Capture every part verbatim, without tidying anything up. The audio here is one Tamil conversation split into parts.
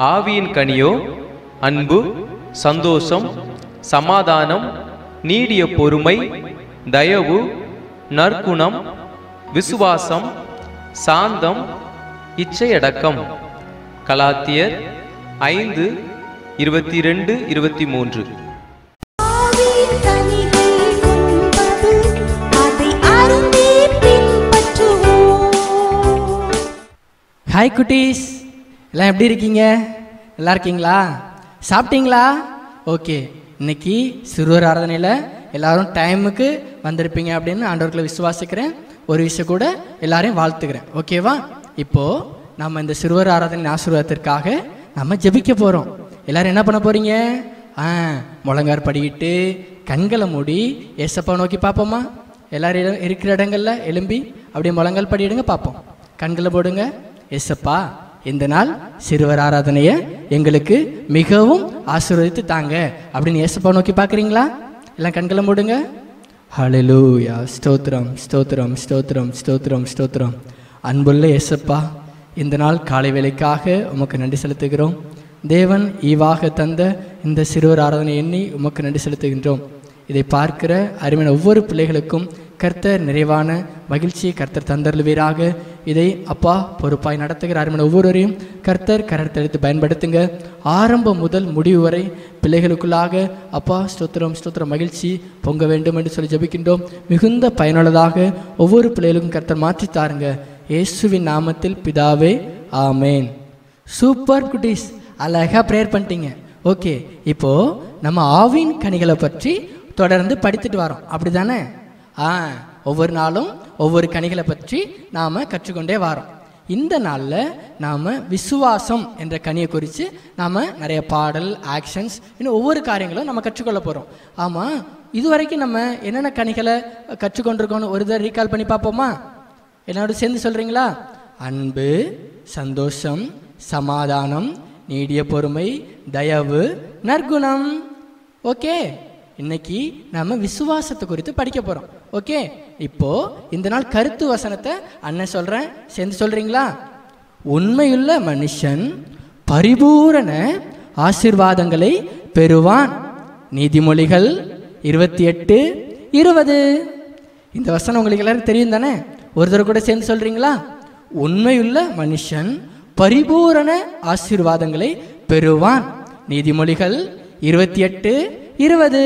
ஆவியின் கனியோ அன்பு, சந்தோஷம், சமாதானம், நீடிய பொறுமை, தயவு, நற்குணம், விசுவாசம், சாந்தம், இச்சையடக்கம். கலாத்தியர் ஐந்து இருபத்தி ரெண்டு இருபத்தி மூன்று. ஹாய் குட்டீஸ், எல்லாம் எப்படி இருக்கீங்க? நல்லா இருக்கீங்களா? சாப்பிட்டீங்களா? ஓகே, இன்னைக்கு சிறுவர் ஆராதனையில் எல்லாரும் டைமுக்கு வந்திருப்பீங்க அப்படின்னு ஆண்டவர்களை விசுவாசிக்கிறேன். ஒரு விஷயம் கூட எல்லாரையும் வாழ்த்துக்கிறேன். ஓகேவா? இப்போது நம்ம இந்த சிறுவர் ஆராதனை ஆசீர்வாதத்திற்காக நம்ம ஜெபிக்க போகிறோம். எல்லாரும் என்ன பண்ண போகிறீங்க? ஆ முழங்கார் படிக்கிட்டு கண்களை மூடி ஏசப்பா நோக்கி பார்ப்போமா? எல்லாரும் இருக்கிற இடங்கள்ல எலும்பி அப்படியே முழங்கால் படிடுங்க, பார்ப்போம். கண்களை போடுங்க. ஏசப்பா, இந்த நாள் சிறுவர் ஆராதனையை எங்களுக்கு மிகவும் ஆசீர்வதித்து தாங்க அப்படின்னு ஏசப்பா நோக்கி பார்க்குறீங்களா? எல்லாம் கண்களை மூடுங்க. ஹல்லேலூயா. ஸ்தோத்திரம் ஸ்தோத்திரம் ஸ்தோத்திரம் ஸ்தோத்திரம் ஸ்தோத்திரம். அன்புள்ள ஏசப்பா, இந்த நாள் காலை வேளைக்காக உமக்கு நன்றி செலுத்துகிறோம். தேவன் ஈவாக தந்த இந்த சிறுவர் ஆராதனை எண்ணி உமக்கு நன்றி செலுத்துகின்றோம். இதை பார்க்கிற அருமையான ஒவ்வொரு பிள்ளைகளுக்கும் கர்த்தர் நிறைவான மகிழ்ச்சியை கர்த்தர் தந்தருள்வீராக. இதை அப்பா பொறுப்பாய் நடத்துகிற அருமையான ஒவ்வொருவரையும் கர்த்தர் கரத்தெடுத்து பயன்படுத்துங்க. ஆரம்பம் முதல் முடிவு வரை பிள்ளைகளுக்குள்ளாக அப்பா ஸ்தோத்திரம் ஸ்தோத்திரம் மகிழ்ச்சி பொங்க வேண்டும் என்று சொல்லி ஜெபிக்கின்றோம். மிகுந்த பயனுள்ளதாக ஒவ்வொரு பிள்ளைகளுக்கும் கர்த்தர் மாற்றி தாருங்க. இயேசுவின் நாமத்தில் பிதாவே, ஆமேன். சூப்பர் குட்டீஸ், அழகாக ப்ரேயர் பண்ணிட்டீங்க. ஓகே, இப்போது நம்ம ஆவின் கனிகளை பற்றி தொடர்ந்து படித்துட்டு வரோம், அப்படி தானே? ஆ ஒவ்வொரு நாளும் ஒவ்வொரு கனிகளை பற்றி நாம் கற்றுக்கொண்டே வரோம். இந்த நாளில் நாம் விசுவாசம் என்ற கனியை குறித்து நாம் நிறைய பாடல், ஆக்ஷன்ஸ், இன்னும் ஒவ்வொரு காரியங்களும் நம்ம கற்றுக்கொள்ள போகிறோம். ஆமாம், இது வரைக்கும் நம்ம என்னென்ன கனிகளை கற்றுக்கொண்டிருக்கோன்னு ஒரு தடவை ரீகால் பண்ணி பார்ப்போமா? என்னோட சேர்ந்து சொல்கிறீங்களா? அன்பு, சந்தோஷம், சமாதானம், நீடிய பொறுமை, தயவு, நற்குணம். ஓகே, இன்னைக்கு நம்ம விசுவாசத்தை குறித்து படிக்க போகிறோம். ஓகே, இப்போ இந்த நாள் கருத்து வசனத்தை அண்ணன் சொல்கிறேன், சேர்ந்து சொல்கிறீங்களா? உண்மையுள்ள மனுஷன் பரிபூரண ஆசீர்வாதங்களை பெறுவான். நீதிமொழிகள் இருபத்தி எட்டு இருபது. இந்த வசனம் உங்களுக்கு எல்லாரும் தெரியும் தானே? ஒரு தடவை கூட சேர்ந்து சொல்கிறீங்களா? உண்மையுள்ள மனுஷன் பரிபூரண ஆசீர்வாதங்களை பெறுவான். நீதிமொழிகள் இருபத்தி எட்டு இருபது.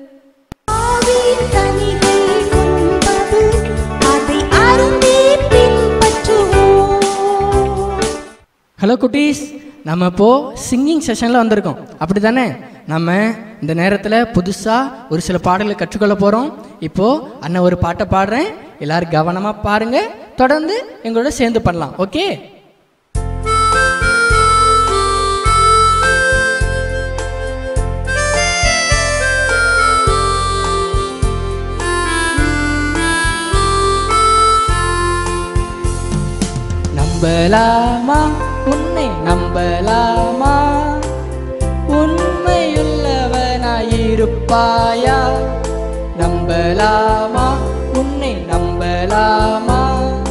ஹலோ குட்டீஸ், நம்ம இப்போ சிங்கிங் செஷனில் வந்திருக்கோம், அப்படி தானே? நம்ம இந்த நேரத்தில் புதுசாக ஒரு சில பாடல்களை கற்றுக்கொள்ள போகிறோம். இப்போது அண்ணன் ஒரு பாட்டை பாடுறேன், எல்லாரும் கவனமாக பாருங்கள், தொடர்ந்து எங்களோட சேர்ந்து பண்ணலாம். ஓகே? நம்பலாமா உன்னை நம்பலாமா? உண்மையுள்ளவனாயிருப்பாயா? நம்பலாமா உன்னை நம்பலாமா?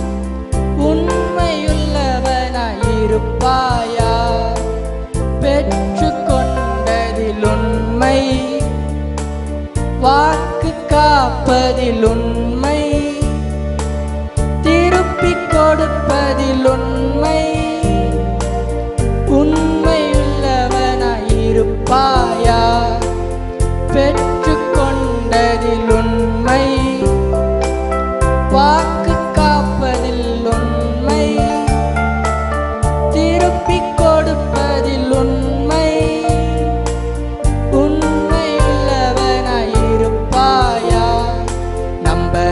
உண்மையுள்ளவனாயிருப்பாயா? பெற்று கொண்டதில் உண்மை, வாக்கு காப்பதில் உண்மை, திருப்பி கொடுப்பதில் உண்மை, உண்மையுள்ளவனாயிருப்பாயா? பெற்று கொண்டதில் உண்மை, வாக்கு காப்பதில் உண்மை, திருப்பி கொடுப்பதில் உண்மை, உண்மையுள்ளவனாயிருப்பாயா? நம்ப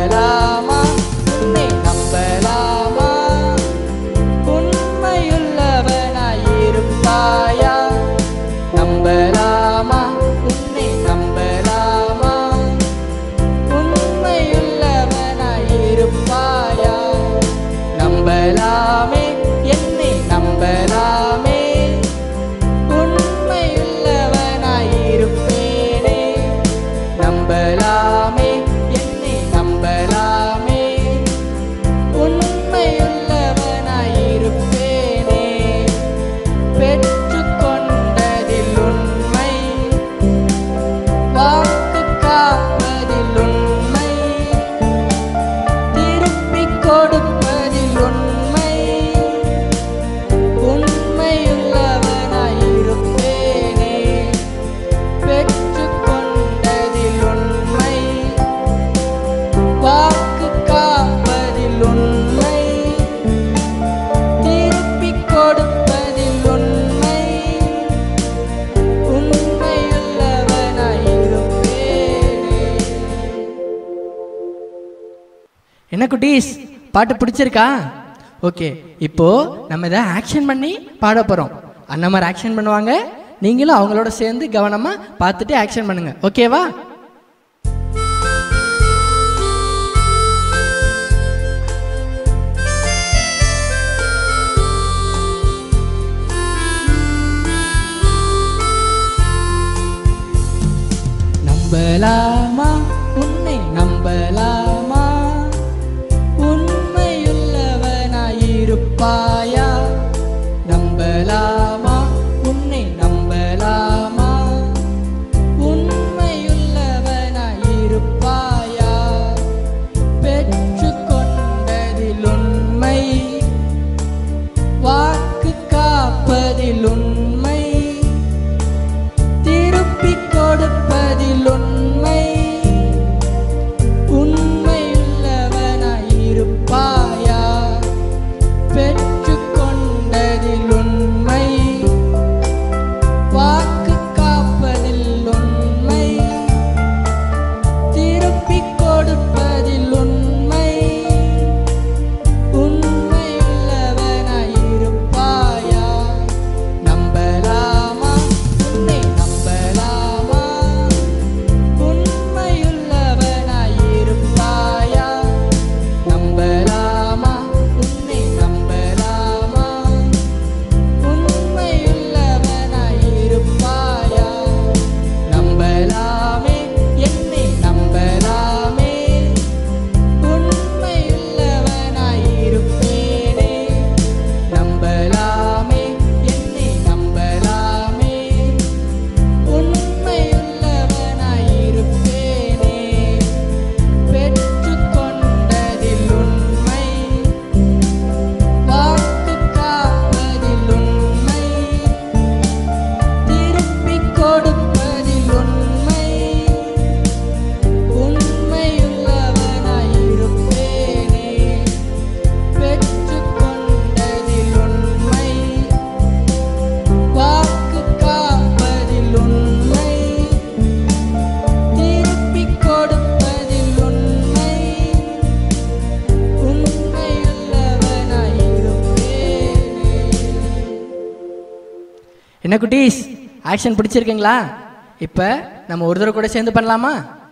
என்ன குட்டீஸ், பாட்டு பிடிச்சிருக்கா? ஓகே, இப்போ நம்ம இதை ஆக்ஷன் பண்ணி பாட போகிறோம். அந்த மாதிரி ஆக்ஷன் பண்ணுவாங்க, நீங்களும் அவங்களோட சேர்ந்து கவனமாக பார்த்துட்டு ஆக்ஷன் பண்ணுங்க. ஓகேவா? நம்பலாமா உன்னை நம்பலாமா, உண்மையுள்ளவனாயிருப்பாயா? நம்பலாமா உன்னை நம்பலாமா, உண்மையுள்ளவனாயிருப்பாயா? பெற்று கொண்டதில் உண்மை, வாக்கு காப்பதில் உண்மை, திருப்பிக் கொடுப்பதில் உண்மை, உண்மையுள்ளவனாயிருப்பாயா? பெற்று கொண்டதில் உண்மை, வாக்கு காப்பதில் உண்மை, திருப்பிக் கொடுப்பதில் உண்மை, உண்மையுள்ளவனாயிருப்பாயா? நம்பலாமா உன்னை நம்பலாமா, உண்மையுள்ளவனாயிருப்பாயா? நம்பலாமா உன்னை நம்பலாமா, உண்மையுள்ளவனாயிருப்பாயா? நம்பலாமே என்னை நம்பலாமே, உண்மையுள்ளவனாயிருப்பேனே. நம்பலாமே என்னை நம்பலாமே, உண்மையுள்ளவனாயிருப்பேனே. பெற்று கொண்டதில் உண்மை, வாக்கு காப்பதில் உண்மை, திருப்பிக் கொடுப்பதில் உண்மை, உண்மையுள்ளவனாயிருப்பேனே. பெற்று கொண்டதில் உண்மை, வாக்கு காப்பதில் உண்மை, திருப்பிக் கொடுப்பதில் உண்மை, உண்மையுள்ளவனாயிருப்பேனே. என்ன குட்டீஸ், ஆக்ஷன் பிடிச்சிருக்கீங்களா? இப்போ நம்ம ஒரு தடவை கூட சேர்ந்து பண்ணலாமா?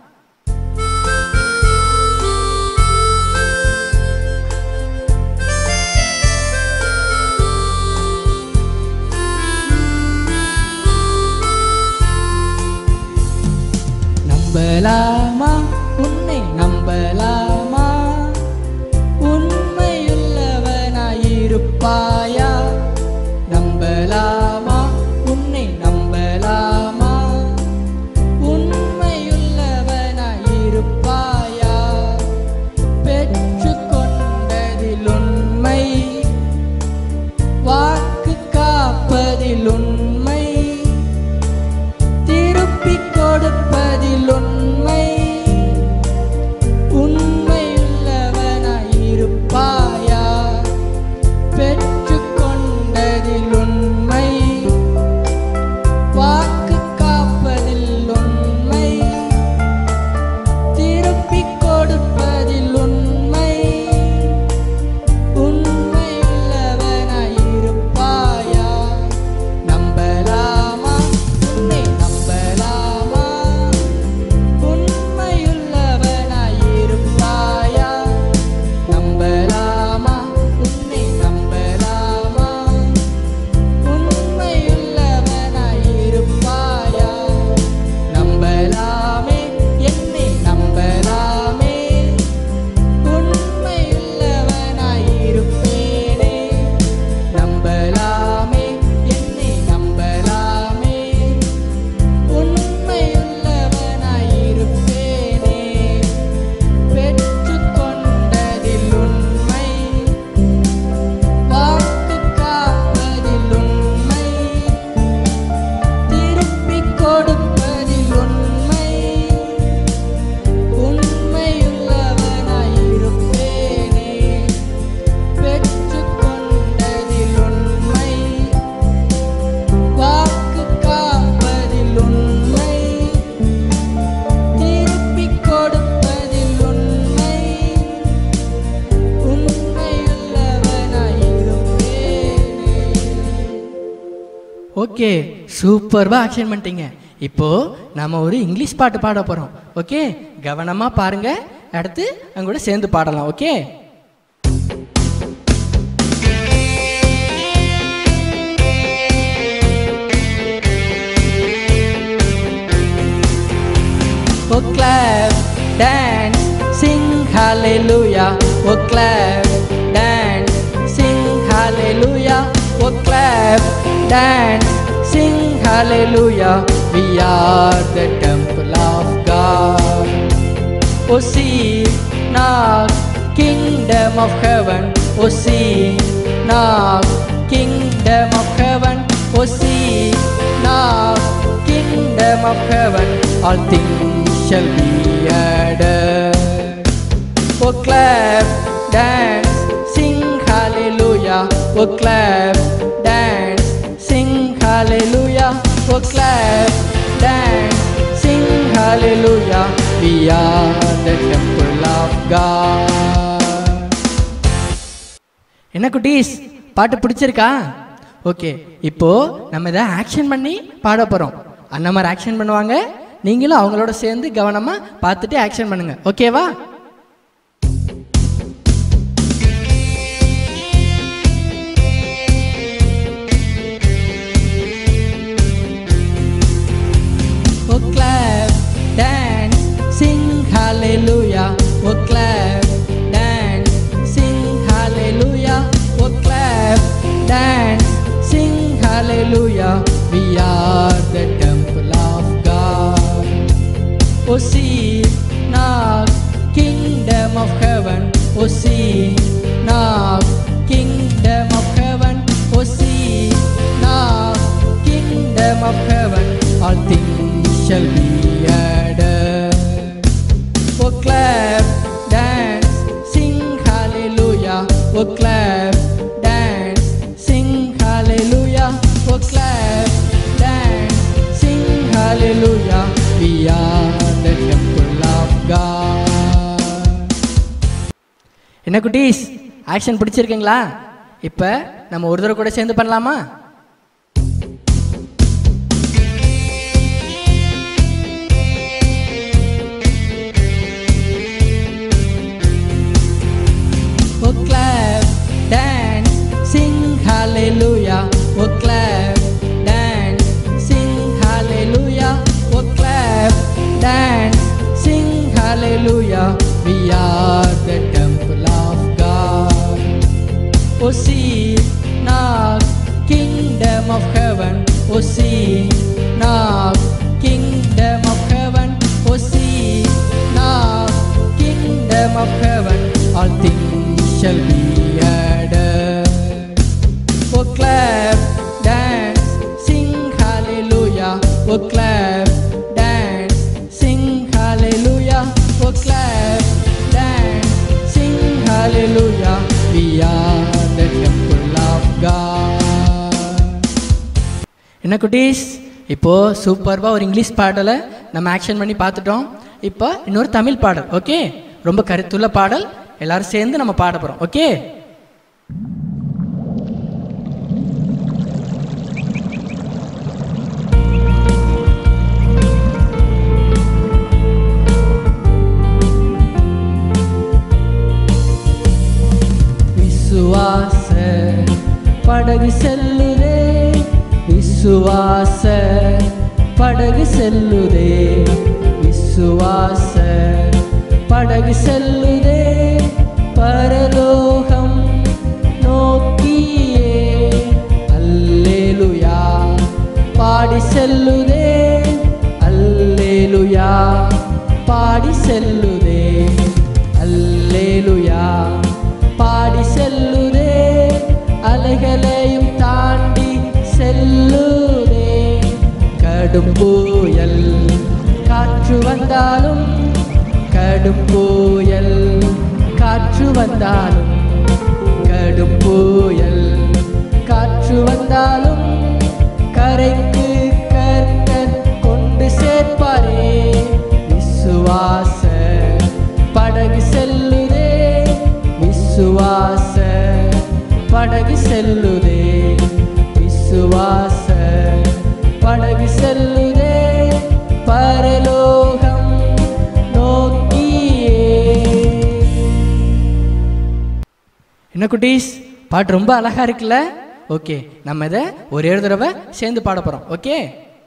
நம்பலாமா உன்னை நம்பலாமா, உண்மையுள்ளவனாயிருப்பாயா? நம்பலாமா உன்னை நம்பலாமா, உண்மையுள்ளவனாயிருப்பாயா? பெற்று கொண்டதில் உண்மை, வாக்கு காப்பதில் உண்மை, திருப்பிக் கொடுப்பதில் உண்மை, உண்மை ஓகே, சூப்பர்வா ஆக்ஷன் பண்ணிட்டீங்க. இப்போ நம்ம ஒரு இங்கிலீஷ் பாட்டு பாட போறோம். ஓகே, கவனமா பாருங்க, அடுத்து அவங்க கூட சேர்ந்து பாடலாம். Okay, oh clap, dance, sing hallelujah. Oh clap, dance, sing hallelujah. Oh clap, dance, sing hallelujah. We are the temple of God. Oh see, knock, kingdom of heaven. Oh see, knock, kingdom of heaven. Oh see, knock, kingdom of heaven. All things shall be added. Oh clap, dance, sing hallelujah. Oh clap, dance, sing hallelujah. Oh clap, dance, sing hallelujah. We are the temple of God. என்ன குட்டீஸ், பாட்டு பிடிச்சிருக்கா? ஓகே, இப்போ நம்ம இதை ஆக்ஷன் பண்ணி பாட போறோம். அந்த மாதிரி ஆக்ஷன் பண்ணுவாங்க, நீங்களும் அவங்களோட சேர்ந்து கவனமா பார்த்துட்டு ஆக்ஷன் பண்ணுங்க. ஓகேவா? Oh clap, dance, sing hallelujah. Oh clap, dance, sing hallelujah. Oh clap, dance, sing hallelujah. We are the temple of God. Oh see, knock, kingdom of heaven. Oh see, knock, kingdom of heaven. Oh see, knock, kingdom of heaven. All things shall be added. Oh clap, dance, sing hallelujah. Oh clap, dance, sing hallelujah. Oh clap, dance, sing hallelujah. We are the temple of God. என்ன குட்டீஸ், ஆக்ஷன் பிடிச்சிருக்கீங்களா? இப்போ நம்ம ஒரு தடவை கூட சேர்ந்து பண்ணலாமா? Oh clap, dance, sing hallelujah. Oh clap, dance, sing hallelujah. Oh clap, dance, sing hallelujah. We are the temple of God. Oh see, knock, kingdom of heaven. Oh see, knock, kingdom of heaven. Oh see, knock, kingdom of heaven. All things shall be added. Oh clap, dance, sing hallelujah. Oh clap, dance, sing hallelujah. Oh clap, dance, sing hallelujah. We are the temple of God. என்ன குட்டீஸ், இப்போ சூப்பர்வா ஒரு இங்கிலீஷ் பாடலை நம்ம ஆக்ஷன் பண்ணி பார்த்துட்டோம். இப்போ இன்னொரு தமிழ் பாடல். ஓகே, ரொம்ப கருத்துள்ள பாடல், எல்லாரும் சேர்ந்து நம்ம பாட போறோம். ஓகே, விசுவாச படகு செல்லுதே, விசுவாச படகு செல்லுதே, விசுவாச படகு செல்லுதே, பரலோகம் நோக்கியே. அல்லேலூயா பாடி செல்லுதே, அல்லேலூயா பாடி செல்லுதே, அல்லேலூயா பாடி செல்லுதே, அலைகளையும் தாண்டி செல்லுதே. கடும் புயல் காற்று வந்தாலும், கடும் புயல் காற்று வந்தாலும், கடும் புயல் காற்று வந்தாலும், கரைக்கு கர்த்தர் கொண்டு சேர்ப்பாரே. விசுவாச படகு செல்லுதே, விசுவாச படகு செல்லுதே, விசுவாச என்ன குட்டீஸ், பாட்டு ரொம்ப அழகா இருக்குல்ல? ஓகே, நம்ம இதை ஒரே ஒரு தடவை சேர்ந்து பாட போறோம். ஓகே,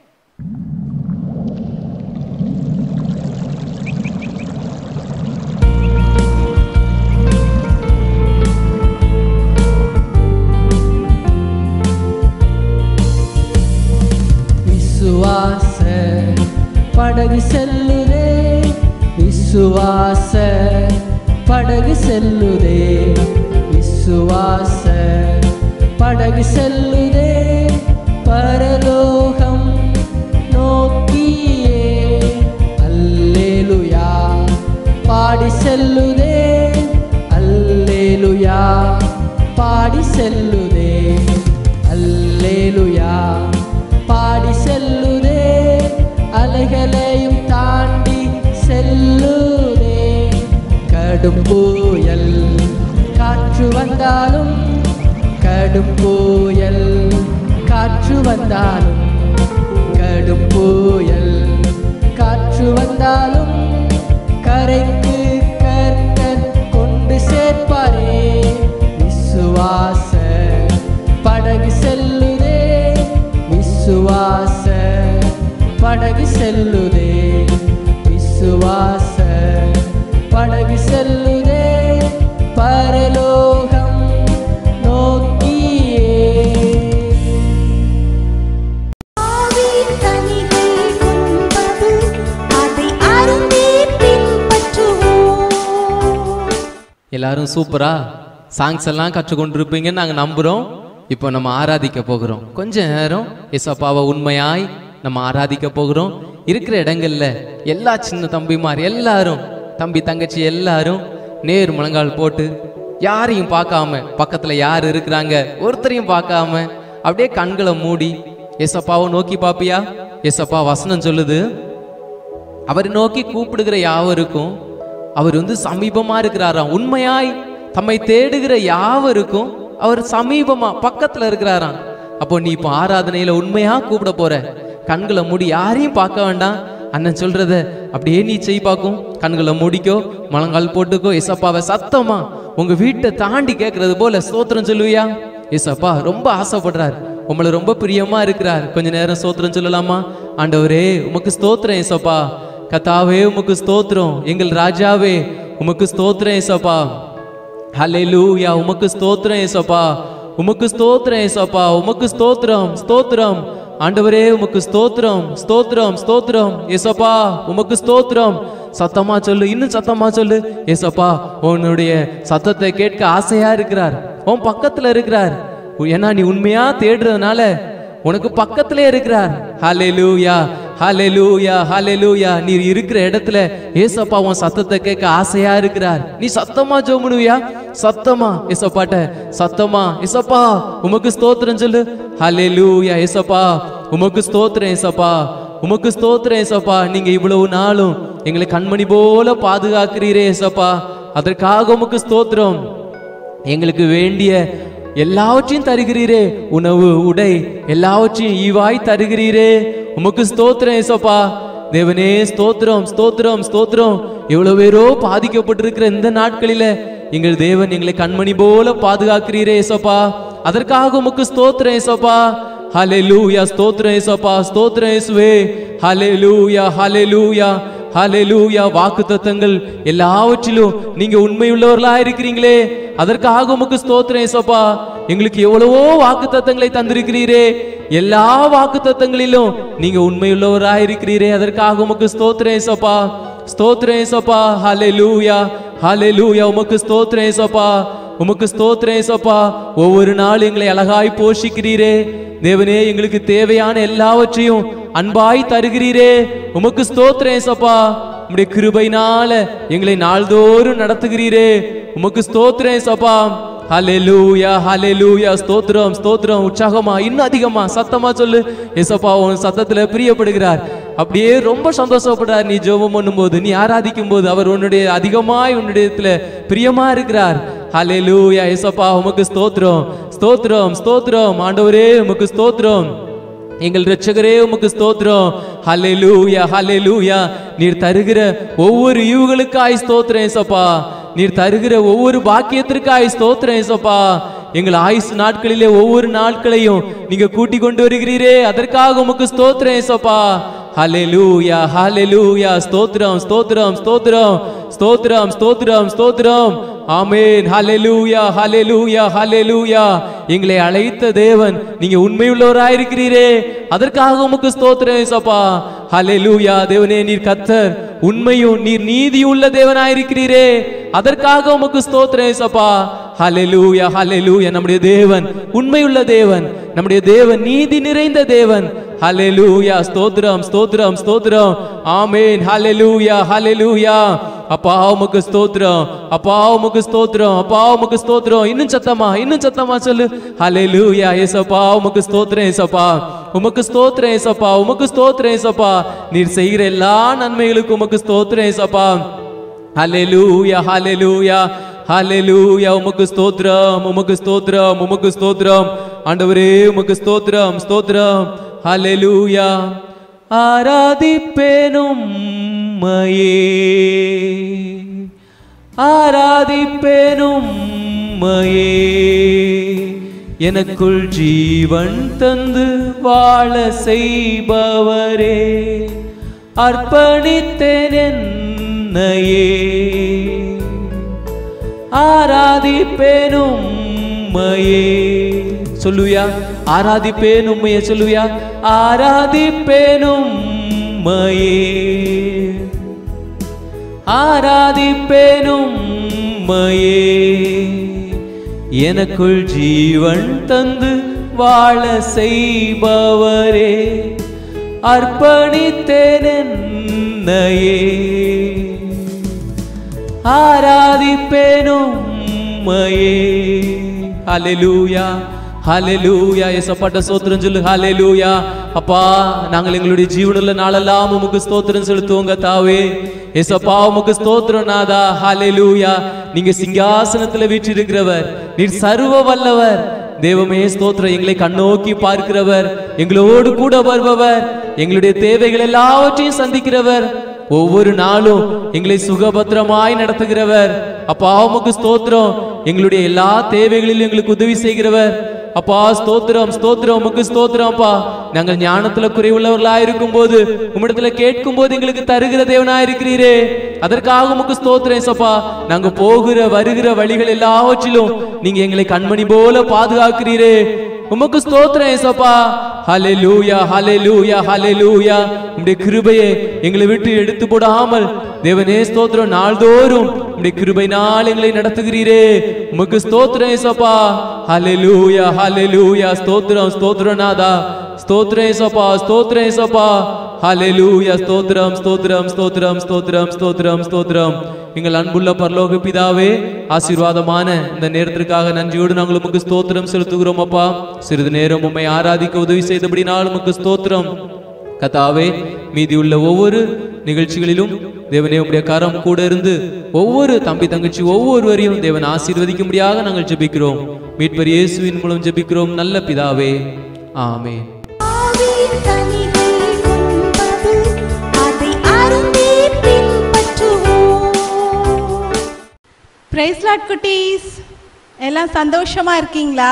விசுவாச படகு செல்லுதே, விசுவாச படகு செல்லுதே, விசுவாச படகு செல்லுதே, பரலோகம் நோக்கியே அல்லேலூயா பாடி செல்லுதே, அல்லேலூயா பாடி செல்லுதே, அல்லேலூயா பாடி செல்லுதே, அலைகளையும் தாண்டி செல்லுதே, கடும் புயல் காற்று வந்தாலும், கடும் புயல் காற்று வந்தாலும், கடும் புயல் காற்று வந்தாலும், கரைக்கு கர்த்தர் கொண்டு சேர்ப்பாரே, விசுவாச படகு செல்லுதே, விசுவாச படகு செல்லுதே, விசுவாச படகு செல்லுதே, பரலோகம் நோக்கியே. எல்லாரும் சூப்பரா சாங்ஸ் எல்லாம் கற்றுக்கொண்டிருப்பீங்கன்னு நாங்கள் நம்புகிறோம். இப்போ நம்ம ஆராதிக்க போகிறோம். கொஞ்ச நேரம் ஏசப்பாவை உண்மையாய் நம்ம ஆராதிக்க போகிறோம். இருக்கிற இடங்கள்ல எல்லா சின்ன தம்பிமார் எல்லாரும், தம்பி தங்கச்சி எல்லாரும் நேர் முழங்கால் போட்டு யாரையும் பார்க்காம, பக்கத்துல யார் இருக்கிறாங்க ஒருத்தரையும் பார்க்காம அப்படியே கண்களை மூடி ஏசப்பாவை நோக்கி பாப்பியா? ஏசப்பா வசனம் சொல்லுது, அவர் நோக்கி கூப்பிடுகிற யாவருக்கும் அவர் வந்து சமீபமா இருக்கிறாராம். உண்மையாய் தம்மை தேடுகிற யாவருக்கும் அவர் சமீபமா பக்கத்துல இருக்கிறாராம். அப்போ நீ இப்போ ஆராதனையில உண்மையா கூப்பிட போற, கண்களை மூடி யாரையும் பார்க்க வேண்டாம். அண்ணன் சொல்றத அப்படியே நீ செய் பார்க்கும். கண்களை மூடிக்கோ, முழங்கால் போட்டுக்கோ. ஏசப்பாவை சத்தமா உங்க வீட்டை தாண்டி கேட்கறது போல ஸ்தோத்திரம் சொல்லுவியா? ஏசப்பா ரொம்ப ஆசைப்படுறார், உங்களை ரொம்ப பிரியமா இருக்கிறார். கொஞ்ச நேரம் ஸ்தோத்திரம் சொல்லலாமா? ஆண்டவரே உமக்கு ஸ்தோத்திரம் ஏசப்பா, கர்த்தாவே உமக்கு ஸ்தோத்திரம், எங்கள் ராஜாவே உமக்கு ஸ்தோத்திரம் ஏசப்பா, ஹல்லேலூயா உமக்கு ஸ்தோத்திரம் ஏசப்பா, உமக்கு ஸ்தோத்திரம் ஏசப்பா, உமக்கு ஸ்தோத்திரம் ஸ்தோத்திரம் ஆண்டவரே உமக்கு ஸ்தோத்திரம் ஸ்தோத்திரம் ஸ்தோத்திரம் ஏசப்பா உமக்கு ஸ்தோத்திரம். சத்தமா சொல்லு, இன்னும் சத்தமா சொல்லு. ஏசப்பா உன்னுடைய சத்தத்தை கேட்க ஆசையா இருக்கிறார், உன் பக்கத்துல இருக்கிறார். ஏன்னா நீ உண்மையா தேடுறதுனால உனக்கு பக்கத்திலே இருக்கிறார். ஹல்லேலூயா ஹல்லேலூயா ஹல்லேலூயா. நீ இருக்கிற இடத்துல ஏசப்பா உன் சத்தத்தை கேட்க ஆசையா இருக்கிறார். நீ சத்தமா ஜெபம் பண்ணுவியா? சத்தமா ஏசப்பாட்ட சத்தமா ஏசப்பா உமக்கு ஸ்தோத்திரம் சொல்லு. ஹல்லேலூயா ஏசப்பா உமக்கு ஸ்தோத்திரம் ஏசப்பா, உமக்கு ஸ்தோத்திரம் ஏசப்பா. நீங்க இவ்வளவு நாளும் எங்களை கண்மணி போல பாதுகாக்கிறீரே ஏசப்பா, அதற்காக உமக்கு ஸ்தோத்திரம். எங்களுக்கு வேண்டிய எல்லாவற்றையும் தருகிறீரே, உணவு உடை எல்லாவற்றையும் ஈவாய் தருகிறீரே, உமக்கு ஸ்தோத்திரம் ஏசப்பா. தேவனே ஸ்தோத்திரம் ஸ்தோத்திரம் ஸ்தோத்திரம். எவ்வளவு பேரோ பாதிக்கப்பட்டிருக்கிற இந்த நாட்களில எங்கள் தேவன் எங்களை கண்மணி போல பாதுகாக்கிறீரே ஏசப்பா, அதற்காக உமக்கு ஸ்தோத்திரம் ஏசப்பா. ஹல்லேலூயா ஸ்தோத்திரம் ஏசப்பா, ஸ்தோத்திரம் இயேசுவே. ஹல்லேலூயா ஹல்லேலூயா ஹல்லேலூயா. வாக்குத்தத்தங்கள் எல்லாவற்றிலும் நீங்க உண்மையுள்ளவர்களா இருக்கிறீங்களே, அதற்காக உமக்கு ஸ்தோத்திரம் ஏசப்பா. எங்களுக்கு எவ்வளவோ வாக்குத்தத்தங்களை தந்திருக்கிறீரே, எல்லா வாக்குத்தத்தங்களிலும் நீங்க உண்மையுள்ளவரா இருக்கிறீரே, அதற்காக உமக்கு ஸ்தோத்திரம் ஏசப்பா, ஸ்தோத்திரம் ஏசப்பா. ஹல்லேலூயா ஹல்லேலூயா உமக்கு ஸ்தோத்திரம் ஏசப்பா, உமக்கு ஸ்தோத்திரம் ஏசப்பா. ஒவ்வொரு நாள் எங்களை அழகாய் போஷிக்கிறீரே தேவனே, எங்களுக்கு தேவையான எல்லாவற்றையும் அன்பாய் தருகிறீரே, உமக்கு ஸ்தோத்திரம் ஏசப்பா. உம்முடைய கிருபையினால எங்களை நாள்தோறும் நடத்துகிறீரே, உமக்கு ஸ்தோத்திரம் ஏசப்பா. ஹல்லேலூயா ஹல்லேலூயா ஸ்தோத்திரம் ஸ்தோத்திரம். உற்சாகமா இன்னும் அதிகமா சத்தமா சொல்லு. ஏசப்பா உன் சத்தத்துல பிரியப்படுகிறார், அப்படியே ரொம்ப சந்தோஷப்படுறார். நீ ஜெபம் பண்ணும்போது, நீ ஆராதிக்கும் போது அவர் உன்னுடைய அதிகமாய் உன்னுடைய பிரியமா இருக்கிறார். ஹல்லேலூயா ஏசப்பா உமக்கு ஸ்தோத்திரம் ஸ்தோத்திரம் ஸ்தோத்திரம். ஆண்டவரே உமக்கு ஸ்தோத்திரம், எங்கள் இரட்சகரே உமக்கு ஸ்தோத்திரம். ஹல்லேலூயா ஹல்லேலூயா. நீர் தருகிற ஒவ்வொரு ஈவுகளுக்காய் ஸ்தோத்திரம் ஏசப்பா. நீர் தருகிற ஒவ்வொரு பாக்கியத்திற்காய் ஸ்தோத்திரம் ஏசப்பா. எங்கள் ஆயுசு நாட்களிலே ஒவ்வொரு நாட்களையும் நீங்க கூட்டி கொண்டு வருகிறீரே, அதற்காக உமக்கு ஸ்தோத்திரம் ஏசப்பா. ஹல்லேலூயா ஹல்லேலூயா. ஸ்தோத்திரம் ஸ்தோத்திரம் ஸ்தோத்திரம் ஸ்தோத்திரம் ஸ்தோத்திரம் ஸ்தோத்திரம். ஆமென். ஹல்லேலூயா ஹல்லேலூயா ஹல்லேலூயா. எங்களை அழைத்த தேவன், நீங்க உண்மையுள்ளவராயிருக்கிறீரே, அதற்காக உமக்கு ஸ்தோத்திரம் ஏசப்பா. ஹல்லேலூயா. தேவனே, நீர் கர்த்தர், உண்மையும் நீர் நீதியுள்ள தேவனாயிருக்கிறீரே, அதற்காக உமக்கு ஸ்தோத்திரம் ஏசப்பா. ஹல்லேலூயா ஹல்லேலூயா. நம்முடைய தேவன் உண்மையுள்ள தேவன், நம்முடைய தேவன் நீதி நிறைந்த தேவன். ஹல்லேலூயா. ஸ்தோத்திரம் ஸ்தோத்திரம் ஸ்தோத்திரம். ஆமென். ஹல்லேலூயா ஹல்லேலூயா. அப்பா உமக்கு ஸ்தோத்திரம், அப்பா உமக்கு ஸ்தோத்திரம், அப்பா உமக்கு ஸ்தோத்திரம். இன்னும் சத்தமா, இன்னும் சத்தமா சொல்லு. ஹல்லேலூயா. ஏசப்பா உமக்கு ஸ்தோத்திரம் ஏசப்பா, உமக்கு ஸ்தோத்திரம் ஏசப்பா, உமக்கு ஸ்தோத்திரம் ஏசப்பா. நீர் செய்கிற எல்லா நன்மைகளுக்கும் உமக்கு ஸ்தோத்திரம் ஏசப்பா. ஹல்லேலூயா ஹல்லேலூயா ஹல்லேலூயா. உமக்கு ஸ்தோத்திரம், உமக்கு ஸ்தோத்திரம், உமக்கு ஸ்தோத்திரம். ஆண்டவரே உமக்கு ஸ்தோத்திரம் ஸ்தோத்திரம். ஹல்லேலூயா. ஆராதிப்பேனும் உம்மையே, ஆராதிப்பேனும் உம்மையே, எனக்குள் ஜீவன் தந்து வாழ செய்பவரே, அர்ப்பணித்தேன் என்னையே, ஆராதிப்பேனும் உம்மையே. சொல்லுவியா? ஆராதிப்பேன் உம்மையே. சொல்லுவியா? ஆராதிப்பேனும் உம்மையே, ஆராதிப்பேனும் உம்மையே, எனக்குள் ஜீவன் தந்து வாழ செய்பவரே, அர்ப்பணித்தேன் என்னையே, ஆராதிப்பேனும் உம்மையே. ஹல்லேலூயா ஹல்லேலூயா. ஏசப்பாட்ட ஸ்தோத்திரம் சொல்லு. ஹல்லேலூயா. அப்பா, நாங்கள் எங்களுடைய ஜீவனுள்ள நாளெல்லாம் உமக்கு ஸ்தோத்திரம் செலுத்துவோங்க தாவே. ஏசப்பா உமக்கு ஸ்தோத்திரம் நாதா. ஹல்லேலூயா. நீங்க சிங்காசனத்துல வீற்றிருக்கிறவர், நீர் சர்வ வல்லவர் தேவமே. ஸ்தோத்திரம். எங்களை கண்ணோக்கி பார்க்கிறவர், எங்களோடு கூட வருபவர், எங்களுடைய தேவைகள் எல்லாவற்றையும் சந்திக்கிறவர், ஒவ்வொரு நாளும் எங்களை சுகபத்திரமாய் நடத்துகிறவர். அப்பா உமக்கு ஸ்தோத்திரம். எங்களுடைய எல்லா தேவைகளிலும் எங்களுக்கு உதவி செய்கிறவர். அப்பா ஸ்தோத்திரம் ஸ்தோத்திரம், உமக்கு ஸ்தோத்திரம். அப்பா, நாங்கள் ஞானத்துல குறைவுள்ளவர்களாக இருக்கும் போது உம்மிடத்துல கேட்கும் போது எங்களுக்கு தருகிற தேவனாயிருக்கிறீரே, அதற்காக உமக்கு ஸ்தோத்திரம் ஏசப்பா. நாங்க போகிற வருகிற வழிகள் எல்லாவற்றிலும் நீங்க எங்களை கண்மணி போல பாதுகாக்கிறீரே, உமக்கு ஸ்தோத்திரம் ஏசப்பா. ஹல்லேலூயா ஹல்லேலூயா ஹல்லேலூயா. உம்முடைய கிருபையை எங்களை விட்டு எடுத்து போடாமல் தேவனே ஸ்தோத்திரம், நாள்தோறும் உம்முடைய கிருபையினால் எங்களை நடத்துகிறீரே, உமக்கு ஸ்தோத்திரம் ஏசப்பா. ஹல்லேலூயா ஹல்லேலூயா. ஸ்தோத்திரம் ஸ்தோத்திரம் நாதா. ஸ்தோத்திரம் ஏசப்பா, ஸ்தோத்திரம் ஏசப்பா. ஹல்லேலூயா. ஸ்தோத்திரம் ஸ்தோத்திரம் ஸ்தோத்திரம் ஸ்தோத்திரம் ஸ்தோத்திரம் ஸ்தோத்திரம். எங்கள் அன்புள்ள பரலோக பிதாவே, ஆசீர்வாதமான இந்த நேரத்திற்காக நன்றியோடு நாங்கள் உமக்கு ஸ்தோத்திரம் செலுத்துகிறோம் அப்பா. சிறிது நேரம் உம்மை ஆராதிக்க உதவி செய்தபடினால் உமக்கு ஸ்தோத்திரம் கர்த்தாவே. மீதி உள்ள ஒவ்வொரு நிகழ்ச்சிகளிலும் தேவனே உம்முடைய கரம் கூட இருந்து ஒவ்வொரு தம்பி தங்கச்சி ஒவ்வொருவரையும் தேவன் ஆசீர்வதிக்கும்படியாக நாங்கள் ஜெபிக்கிறோம். மீட்பர் இயேசுவின் மூலம் ஜெபிக்கிறோம் நல்ல பிதாவே, ஆமென். பிரைஸ் லார்ட் குட்டீஸ், எல்லாம் சந்தோஷமா இருக்கீங்களா?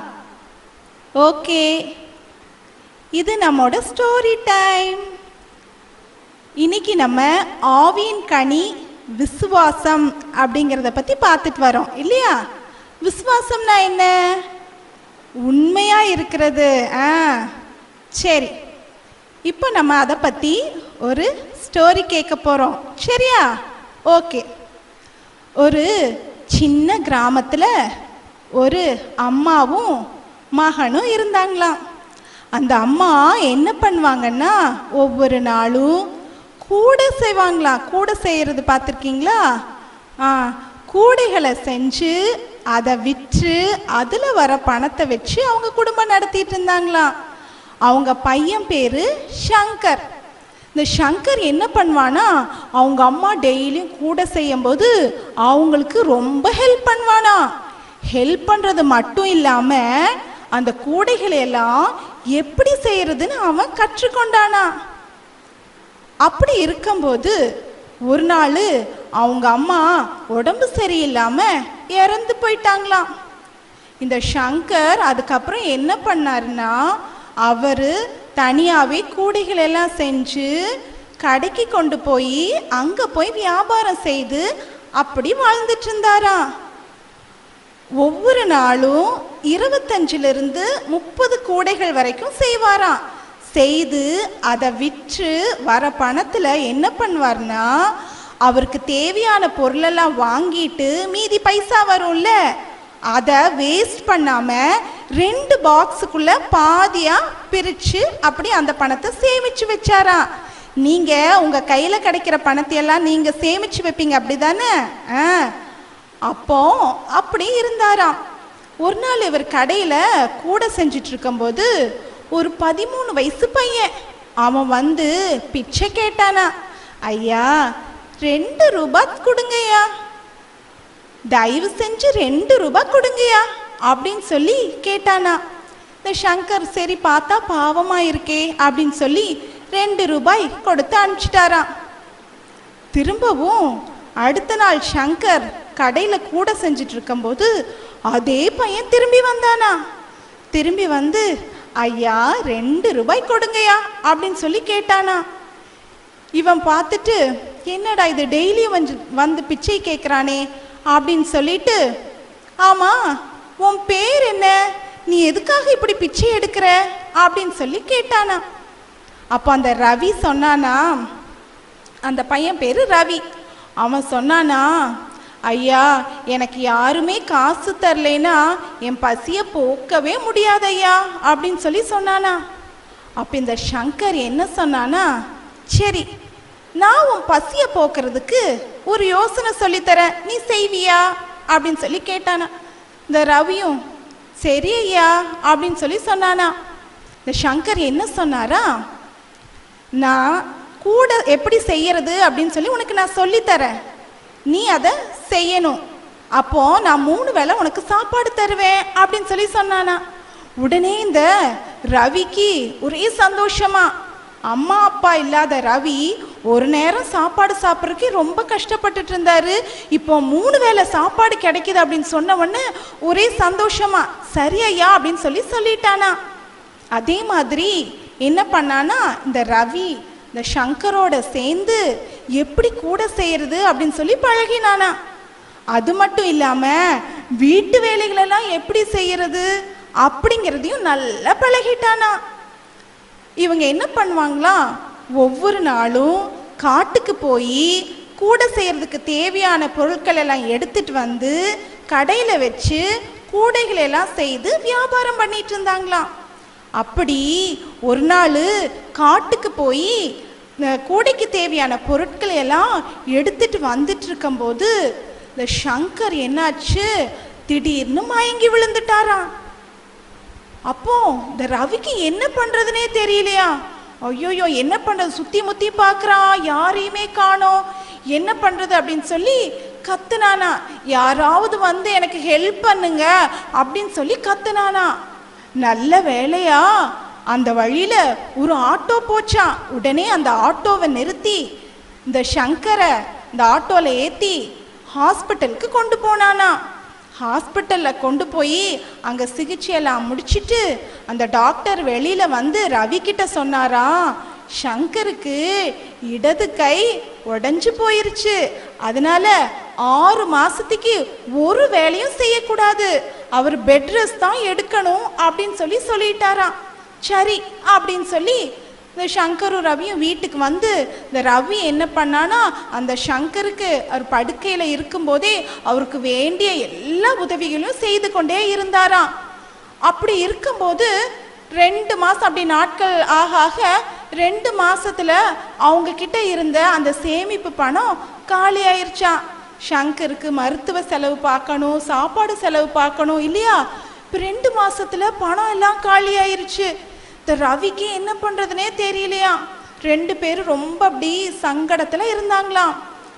ஓகே, இது நம்மோட ஸ்டோரி டைம். இன்னைக்கு நம்ம ஆவியின் கனி விசுவாசம் அப்படிங்கிறத பத்தி பார்த்துட்டு வரோம் இல்லையா? விசுவாசம்னா என்ன? உண்மையா இருக்கிறது. ஆ சரி, இப்போ நம்ம அதை பத்தி ஒரு ஸ்டோரி கேட்க போறோம். சரியா? ஓகே. ஒரு சின்ன கிராமத்தில் ஒரு அம்மாவும் மகனும் இருந்தாங்களாம். அந்த அம்மா என்ன பண்ணுவாங்கன்னா, ஒவ்வொரு நாளும் கூடை செய்வாங்களாம். கூடை செய்கிறது பார்த்துருக்கீங்களா? ஆ கூடைகளை செஞ்சு அதை விற்று அதில் வர பணத்தை வச்சு அவங்க குடும்பம் நடத்திட்டு இருந்தாங்களாம். அவங்க பையன் பேர் சங்கர். இந்த சங்கர் என்ன பண்ணுவானா, அவங்க அம்மா டெய்லியும் கூடை செய்யும்போது அவங்களுக்கு ரொம்ப ஹெல்ப் பண்ணுவானா. ஹெல்ப் பண்ணுறது மட்டும் இல்லாமல் அந்த கூடைகளை எல்லாம் எப்படி செய்யறதுன்னு அவன் கற்றுக்கொண்டானா. அப்படி இருக்கும்போது ஒரு நாள் அவங்க அம்மா உடம்பு சரியில்லாம இறந்து போயிட்டாங்களாம். இந்த சங்கர் அதுக்கப்புறம் என்ன பண்ணாருன்னா, அவர் தனியாகவே கூடைகள் எல்லாம் செஞ்சு கடைக்கு கொண்டு போய் அங்கே போய் வியாபாரம் செய்து அப்படி வாழ்ந்துட்டு இருந்தாராம். ஒவ்வொரு நாளும் இருபத்தஞ்சிலிருந்து முப்பது கூடைகள் வரைக்கும் செய்வாராம். செய்து அதை விற்று வர பணத்தில் என்ன பண்ணுவார்னா, அவருக்கு தேவையான பொருளெல்லாம் வாங்கிட்டு மீதி பைசா வரும்ல, அதை வேஸ்ட் பண்ணாமல் ரெண்டு பாக்ஸுக்குள்ளே பாதியாக பிரித்து அப்படி அந்த பணத்தை சேமித்து வச்சாராம். நீங்கள் உங்கள் கையில் கிடைக்கிற பணத்தையெல்லாம் நீங்கள் சேமித்து வைப்பீங்க அப்படி தானே? ஆ அப்போ அப்படி இருந்தாராம். ஒரு நாள் இவர் கடையில் கூட செஞ்சிட்டு இருக்கும்போது ஒரு பதிமூணு வயசு பையன் அவன் வந்து பிச்சை கேட்டானா. ஐயா ரெண்டு ரூபாய் கொடுங்கய்யா, தயவு செஞ்சு ரெண்டு ரூபாய் கொடுங்கய்யா அப்படின்னு சொல்லி கேட்டானா. இந்த சங்கர் சரி பார்த்தா பாவமா இருக்கே அப்படின்னு சொல்லி ரெண்டு ரூபாய் கொடுத்து அனுப்பிச்சிட்டாராம். திரும்பவும் அடுத்த நாள் சங்கர் கடையில் கூட செஞ்சிட்டு இருக்கும்போது அதே பையன் திரும்பி வந்தானா. திரும்பி வந்து ஐயா ரெண்டு ரூபாய் கொடுங்கய்யா அப்படின்னு சொல்லி கேட்டானா. இவன் பார்த்துட்டு என்னடா இது டெய்லியும் வந்து வந்து பிச்சை கேட்குறானே அப்படின்னு சொல்லிட்டு, ஆமாம் உன் பேர் என்ன, நீ எதுக்காக இப்படி பிச்சை எடுக்கிற அப்படின்னு சொல்லி கேட்டானா. அப்போ அந்த ரவி சொன்னானா, அந்த பையன் பேர் ரவி. அவன் சொன்னானா, ஐயா எனக்கு யாருமே காசு தரலைன்னா என் பசியை போக்கவே முடியாது ஐயா அப்படின்னு சொல்லி சொன்னானா. அப்போ இந்த சங்கர் என்ன சொன்னானா, சரி நான் உன் பசியை போக்குறதுக்கு ஒரு யோசனை சொல்லித்தரேன், நீ செய்வியா அப்படின்னு சொல்லி கேட்டானா. இந்த ரவியும் சரி ஐயா அப்படின்னு சொல்லி சொன்னானா. இந்த சங்கர் என்ன சொன்னாரா, நான் கூட எப்படி செய்யறது அப்படின்னு சொல்லி உனக்கு நான் சொல்லித்தரேன், நீ அதை செய்யணும், அப்போ நான் மூணு வேளை உனக்கு சாப்பாடு தருவேன் அப்படின்னு சொல்லி சொன்னானா. உடனே இந்த ரவிக்கு ஒரே சந்தோஷமா, அம்மா அப்பா இல்லாத ரவி ஒரு நேரம் சாப்பாடு சாப்பிட்றதுக்கு ரொம்ப கஷ்டப்பட்டுட்டு இருந்தாரு, இப்போ மூணு வேளை சாப்பாடு கிடைக்குது அப்படின்னு சொன்ன உடனே ஒரே சந்தோஷமா சரி ஐயா அப்படின்னு சொல்லி சொல்லிட்டானா. அதே மாதிரி என்ன பண்ணானா, இந்த ரவி இந்த சங்கரோட சேர்ந்து எப்படி கூட செய்யறது அப்படின்னு சொல்லி பழகினானா. அது மட்டும் இல்லாம வீட்டு வேலைகளெல்லாம் எப்படி செய்யறது அப்படிங்கிறதையும் நல்லா பழகிட்டானா. இவங்க என்ன பண்ணுவாங்களா, ஒவ்வொரு நாளும் காட்டுக்கு போய் கூட செய்யறதுக்கு தேவையான பொருட்கள் எல்லாம் எடுத்துட்டு வந்து கடையில் வச்சு கூடைகளெல்லாம் செய்து வியாபாரம் பண்ணிட்டு இருந்தாங்களாம். அப்படி ஒரு நாள் காட்டுக்கு போய் கூடைக்கு தேவையான பொருட்களை எல்லாம் எடுத்துட்டு வந்துட்டு இருக்கும்போது இந்த சங்கர் என்னாச்சு, திடீர்னு மயங்கி விழுந்துட்டாராம். அப்போ இந்த ரவிக்கு என்ன பண்றதுனே தெரியலையா. ஐயோயோ என்ன பண்றது, சுத்தி முத்தி பார்க்கறான், யாரையுமே காணோம், என்ன பண்றது அப்படின்னு சொல்லி கத்துனானா. யாராவது வந்து எனக்கு ஹெல்ப் பண்ணுங்க அப்படின்னு சொல்லி கத்துனானா. நல்ல வேலையா அந்த வழியில ஒரு ஆட்டோ போச்சான். உடனே அந்த ஆட்டோவை நிறுத்தி இந்த சங்கரை இந்த ஆட்டோல ஏத்தி ஹாஸ்பிட்டலுக்கு கொண்டு போனானா. ஹாஸ்பிட்டலில் கொண்டு போய் அங்கே சிகிச்சையெல்லாம் முடிச்சுட்டு அந்த டாக்டர் வெளியில் வந்து ரவி கிட்ட சொன்னாரா, சங்கருக்கு இடது கை உடஞ்சி போயிருச்சு, அதனால ஆறு மாசத்துக்கு ஒரு வேலையும் செய்யக்கூடாது, அவர் பெட் ரெஸ்ட் தான் எடுக்கணும் அப்படின்னு சொல்லி சொல்லிட்டாராம். சரி அப்படின்னு சொல்லி இந்த சங்கரும் ரவியும் வீட்டுக்கு வந்து இந்த ரவி என்ன பண்ணானா, அந்த சங்கருக்கு அவர் படுக்கையில் இருக்கும்போதே அவருக்கு வேண்டிய எல்லா உதவிகளையும் செய்து கொண்டே இருந்தாராம். அப்படி இருக்கும்போது ரெண்டு மாதம் அப்படி நாட்கள் ஆக ஆக ரெண்டு மாசத்துல அவங்க கிட்ட இருந்த அந்த சேமிப்பு பணம் காலி ஆயிடுச்சான். சங்கருக்கு மருத்துவ செலவு பார்க்கணும், சாப்பாடு செலவு பார்க்கணும் இல்லையா. இப்போ ரெண்டு மாசத்துல பணம் எல்லாம் காலி ஆயிடுச்சு. இந்த ரவிக்கு என்ன பண்றதுனே தெரியலையா. ரெண்டு பேரும் ரொம்ப அப்படி சங்கடத்துல இருந்தாங்களாம்.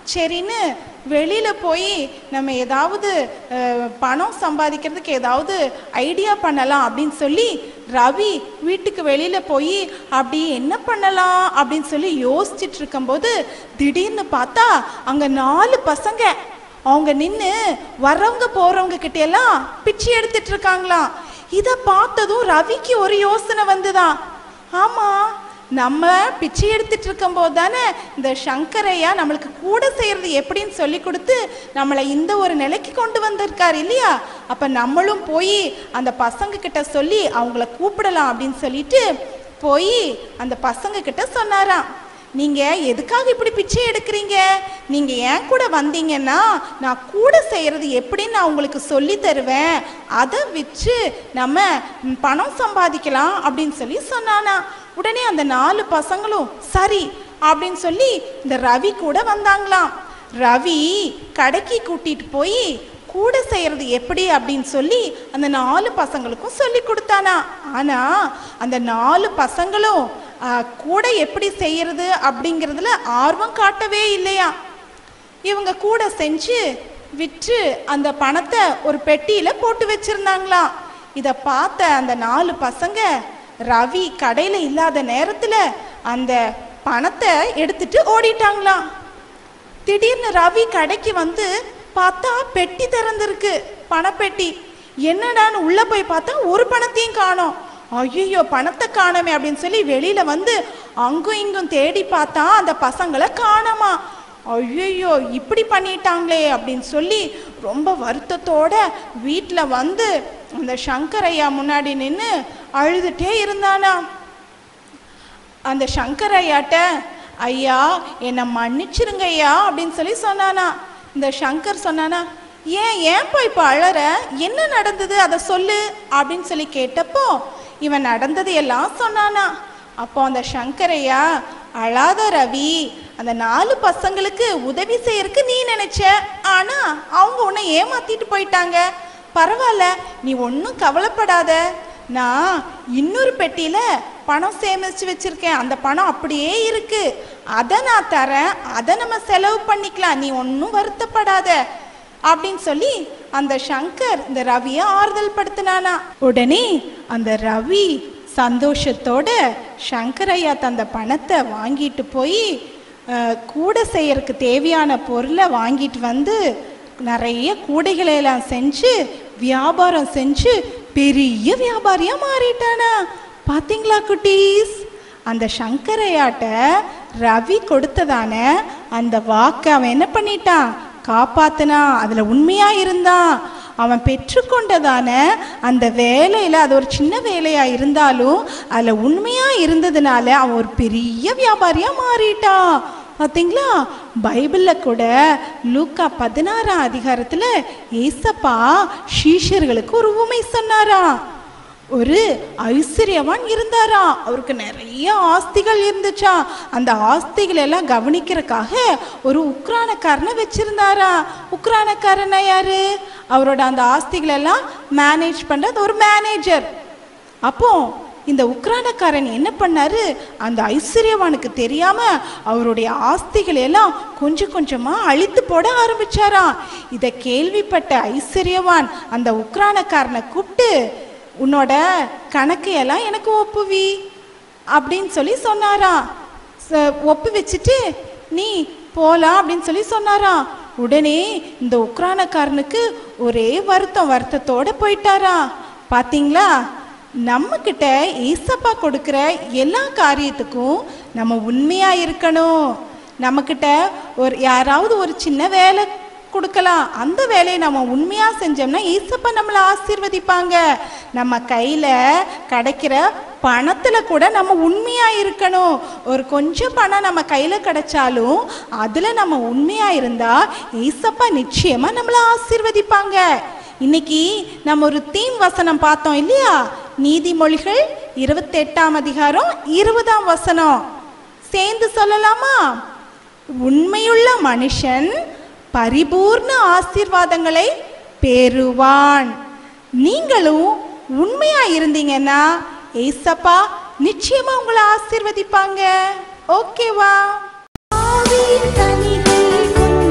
சரின்னு வெளியில போய் நம்ம ஏதாவது பணம் சம்பாதிக்கிறதுக்கு ஏதாவது ஐடியா பண்ணலாம் அப்படின்னு சொல்லி ரவி வீட்டுக்கு வெளியில போய் அப்படி என்ன பண்ணலாம் அப்படின்னு சொல்லி யோசிச்சுட்டு இருக்கும்போது திடீர்னு பார்த்தா அங்க நாலு பசங்க அவங்க நின்று வர்றவங்க போறவங்க கிட்ட எல்லாம் பிச்சை எடுத்துட்டு இருக்காங்களாம். இதை பார்த்ததும் ரவிக்கு ஒரு யோசனை வந்துதான். ஆமா, நம்ம பிச்சை எடுத்துட்டு இருக்கும் போது தானே இந்த சங்கரையா நம்மளுக்கு கூட செய்யறது எப்படின்னு சொல்லி கொடுத்து நம்மளை இந்த ஒரு நிலைக்கு கொண்டு வந்திருக்காரு இல்லையா? அப்ப நம்மளும் போய் அந்த பசங்க கிட்ட சொல்லி அவங்கள கூப்பிடலாம் அப்படின்னு சொல்லிட்டு போய் அந்த பசங்க கிட்ட சொன்னாராம். நீங்க எதுக்காக இப்படி பிச்சை எடுக்கிறீங்க? நீங்க ஏன் கூட வந்தீங்கன்னா நான் கூட செய்யறது எப்படின்னு நான் உங்களுக்கு சொல்லி தருவேன், அதை வச்சு நம்ம பணம் சம்பாதிக்கலாம் அப்படின்னு சொல்லி சொன்னானா. உடனே அந்த நாலு பசங்களும் சரி அப்படின்னு சொல்லி இந்த ரவி கூட வந்தாங்களாம். ரவி கடைக்கு கூட்டிட்டு போய் கூட செய்யறது எப்படி அப்படின்னு சொல்லி அந்த நாலு பசங்களுக்கும் சொல்லி கொடுத்தானா. ஆனா அந்த நாலு பசங்களும் கூட எப்படி செய்யறது அப்படிங்கிறதுல ஆர்வம் காட்டவே இல்லையா. இவங்க கூட செஞ்சு விற்று அந்த பணத்தை ஒரு பெட்டியில போட்டு வச்சிருந்தாங்களாம். இதை பார்த்த அந்த நாலு பசங்க ரவி கடையில இல்லாத நேரத்துல அந்த பணத்தை எடுத்துட்டு ஓடிட்டாங்களாம். திடீர்னு ரவி கடைக்கு வந்து பார்த்தா பெட்டி திறந்திருக்கு, பணப்பெட்டி. என்னடான்னு உள்ள போய் பார்த்தா ஒரு பணத்தையும் காணோம். ஐயோ, பணத்தை காணமே அப்படின்னு சொல்லி வெளியில வந்து அங்கும் இங்கும் தேடி பார்த்தா அந்த பசங்களை காணாமா. ஐயோ, இப்படி பண்ணிட்டாங்களே அப்படின்னு சொல்லி ரொம்ப வருத்தத்தோட வீட்டில் வந்து அந்த சங்கரையா முன்னாடி நின்று அழுதுட்டே இருந்தானா. அந்த சங்கரையாட்ட ஐயா என்னை மன்னிச்சிருங்க ஐயா அப்படின்னு சொல்லி சொன்னானா. இந்த சங்கர் சொன்னானா, ஏன் ஏன்ப்பா இப்போ அழற, என்ன நடந்தது அதை சொல்லு அப்படின்னு சொல்லி கேட்டப்போ இவன் நடந்தது எல்லாம் சொன்னானா. அப்போ அந்த சங்கரையா, அழாத ரவி, அந்த நாலு பசங்களுக்கு உதவி செய்யறதுக்கு நீ நினைச்ச, ஆனா அவங்க உன்னை ஏமாத்திட்டு போயிட்டாங்க. பரவாயில்ல, நீ ஒன்றும் கவலைப்படாத. நான் இன்னொரு பெட்டியில பணம் சேமிச்சு வச்சிருக்கேன், அந்த பணம் அப்படியே இருக்கு, அதை நான் தரேன், அதை நம்ம செலவு பண்ணிக்கலாம், நீ ஒன்றும் வருத்தப்படாத அப்படின்னு சொல்லி அந்த சங்கர் இந்த ரவியை ஆறுதல் படுத்தினானா. உடனே அந்த ரவி சந்தோஷத்தோட சங்கரையா தந்த பணத்தை வாங்கிட்டு போய் கூட செய்யறதுக்கு தேவையான பொருளை வாங்கிட்டு வந்து நிறைய கூடைகளெல்லாம் செஞ்சு வியாபாரம் செஞ்சு பெரிய வியாபாரியா மாறிட்டானா. பாத்தீங்களா குட்டீஸ்? அந்த சங்கரையாட்ட ரவி கொடுத்ததான அந்த வாக்கை அவன் என்ன பண்ணிட்டான், காப்பாத்தினா. அதுல உண்மையா இருந்தான். அவன் பெற்றுக்கொண்டதான அந்த வேலையில, அது ஒரு சின்ன வேலையா இருந்தாலும் அதுல உண்மையா இருந்ததுனால அவன் ஒரு பெரிய வியாபாரியா மாறிட்டான். பார்த்தீங்களா? பைபிள்ல கூட லூக்கா பதினாறாம் அதிகாரத்துல ஏசப்பா சீஷர்களுக்கு ஒரு உவமை சொன்னாரா. ஒரு ஐஸ்வர்யவான் இருந்தாரா, அவருக்கு நிறைய ஆஸ்திகள் இருந்துச்சா. அந்த ஆஸ்திகள் எல்லாம் கவனிக்கிறதுக்காக ஒரு உக்ரானக்காரனை வச்சிருந்தாரா. உக்ரானக்காரனா யாரு? அவரோட அந்த ஆஸ்திகள் எல்லாம் மேனேஜ் பண்றது ஒரு மேனேஜர். அப்போ இந்த உக்ரானக்காரன் என்ன பண்ணாரு, அந்த ஐஸ்வர்யவானுக்கு தெரியாம அவருடைய ஆஸ்திகளை எல்லாம் கொஞ்சம் கொஞ்சமா அழித்து போட ஆரம்பிச்சாரா. இதை கேள்விப்பட்ட ஐஸ்வர்யவான் அந்த உக்ரானக்காரனை கூப்பிட்டு, உன்னோட கணக்கையெல்லாம் எனக்கு ஒப்புவி அப்படின்னு சொல்லி சொன்னாரா. ஒப்பு வச்சுட்டு நீ போலாம் அப்படின்னு சொல்லி சொன்னாரா. உடனே இந்த உக்ரானக்காரனுக்கு ஒரே வருத்தம், வருத்தத்தோட போயிட்டாரா. பாத்தீங்களா? நம்ம கிட்ட ஏசப்பா கொடுக்கிற எல்லா காரியத்துக்கும் நம்ம உண்மையா இருக்கணும். நம்ம கிட்ட ஒரு யாராவது ஒரு சின்ன வேலை கொடுக்கலாம், அந்த வேலையை நம்ம உண்மையா செஞ்சோம்னா ஏசப்பா நம்மளை ஆசீர்வதிப்பாங்க. நம்ம கையில கிடைக்கிற பணத்துல கூட நம்ம உண்மையா இருக்கணும். ஒரு கொஞ்சம் பணம் நம்ம கையில கிடைச்சாலும் அதுல நம்ம உண்மையா இருந்தா ஏசப்பா நிச்சயமா நம்மளை ஆசீர்வதிப்பாங்க. இன்னைக்கு நம்ம ஒரு தீம் வசனம் பார்த்தோம் இல்லையா? நீதிமொழிகள் இருபத்தி எட்டாம் அதிகாரம் இருபதாம் வசனம். சேர்ந்து சொல்லலாமா? உண்மையுள்ள மனுஷன் பரிபூர்ண ஆசீர்வாதங்களை பெறுவான். நீங்களும் உண்மையா இருந்தீங்கன்னா ஏசப்பா நிச்சயமா உங்களை ஆசீர்வதிப்பாங்க. ஓகேவா?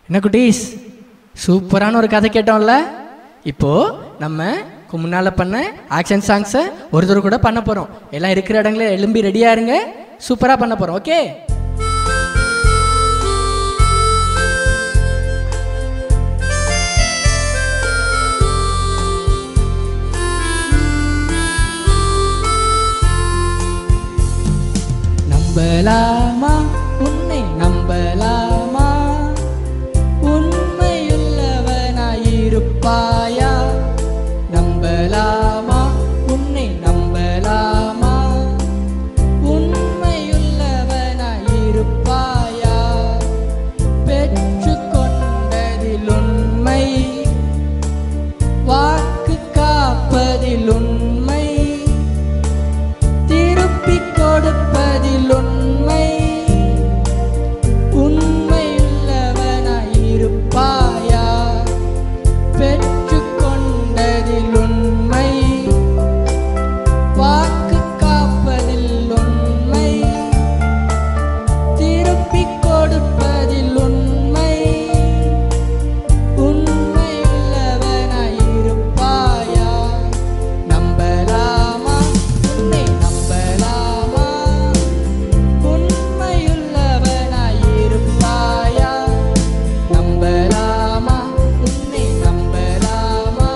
என்ன குட்டீஸ், சூப்பரான ஒரு கதை கேட்டோம்ல. இப்போது நம்ம முன்னால் பண்ண ஆக்ஷன் சாங்ஸை ஒருத்தர் கூட பண்ண போகிறோம். எல்லாம் இருக்கிற இடங்கள எழும்பி ரெடியாக இருங்க. சூப்பராக பண்ண போகிறோம். ஓகே, நம்பலாமா உன்னை நம்பலாமா, உண்மையுள்ளவனாயிருப்பாயா, நம்பலாமா உன்னை நம்பலாமா, உண்மையுள்ளவனாயிருப்பாயா, பெற்று கொண்டதில் உண்மை, வாக்கு காப்பதில் உண்மை, திருப்பி கொடுப்பதில் உண்மை, உண்மையுள்ளவனாயிருப்பாயா, பெற்று கொண்டதில் உண்மை, வாக்கு காப்பதில் உண்மை, திருப்பி கொடுப்பதில் உண்மை, உண்மையுள்ளவனாயிருப்பாயா, நம்பலாமா உன்னை நம்பலாமா, உண்மையுள்ளவனாயிருப்பாயா, நம்பலாமா உன்னை நம்பலாமா,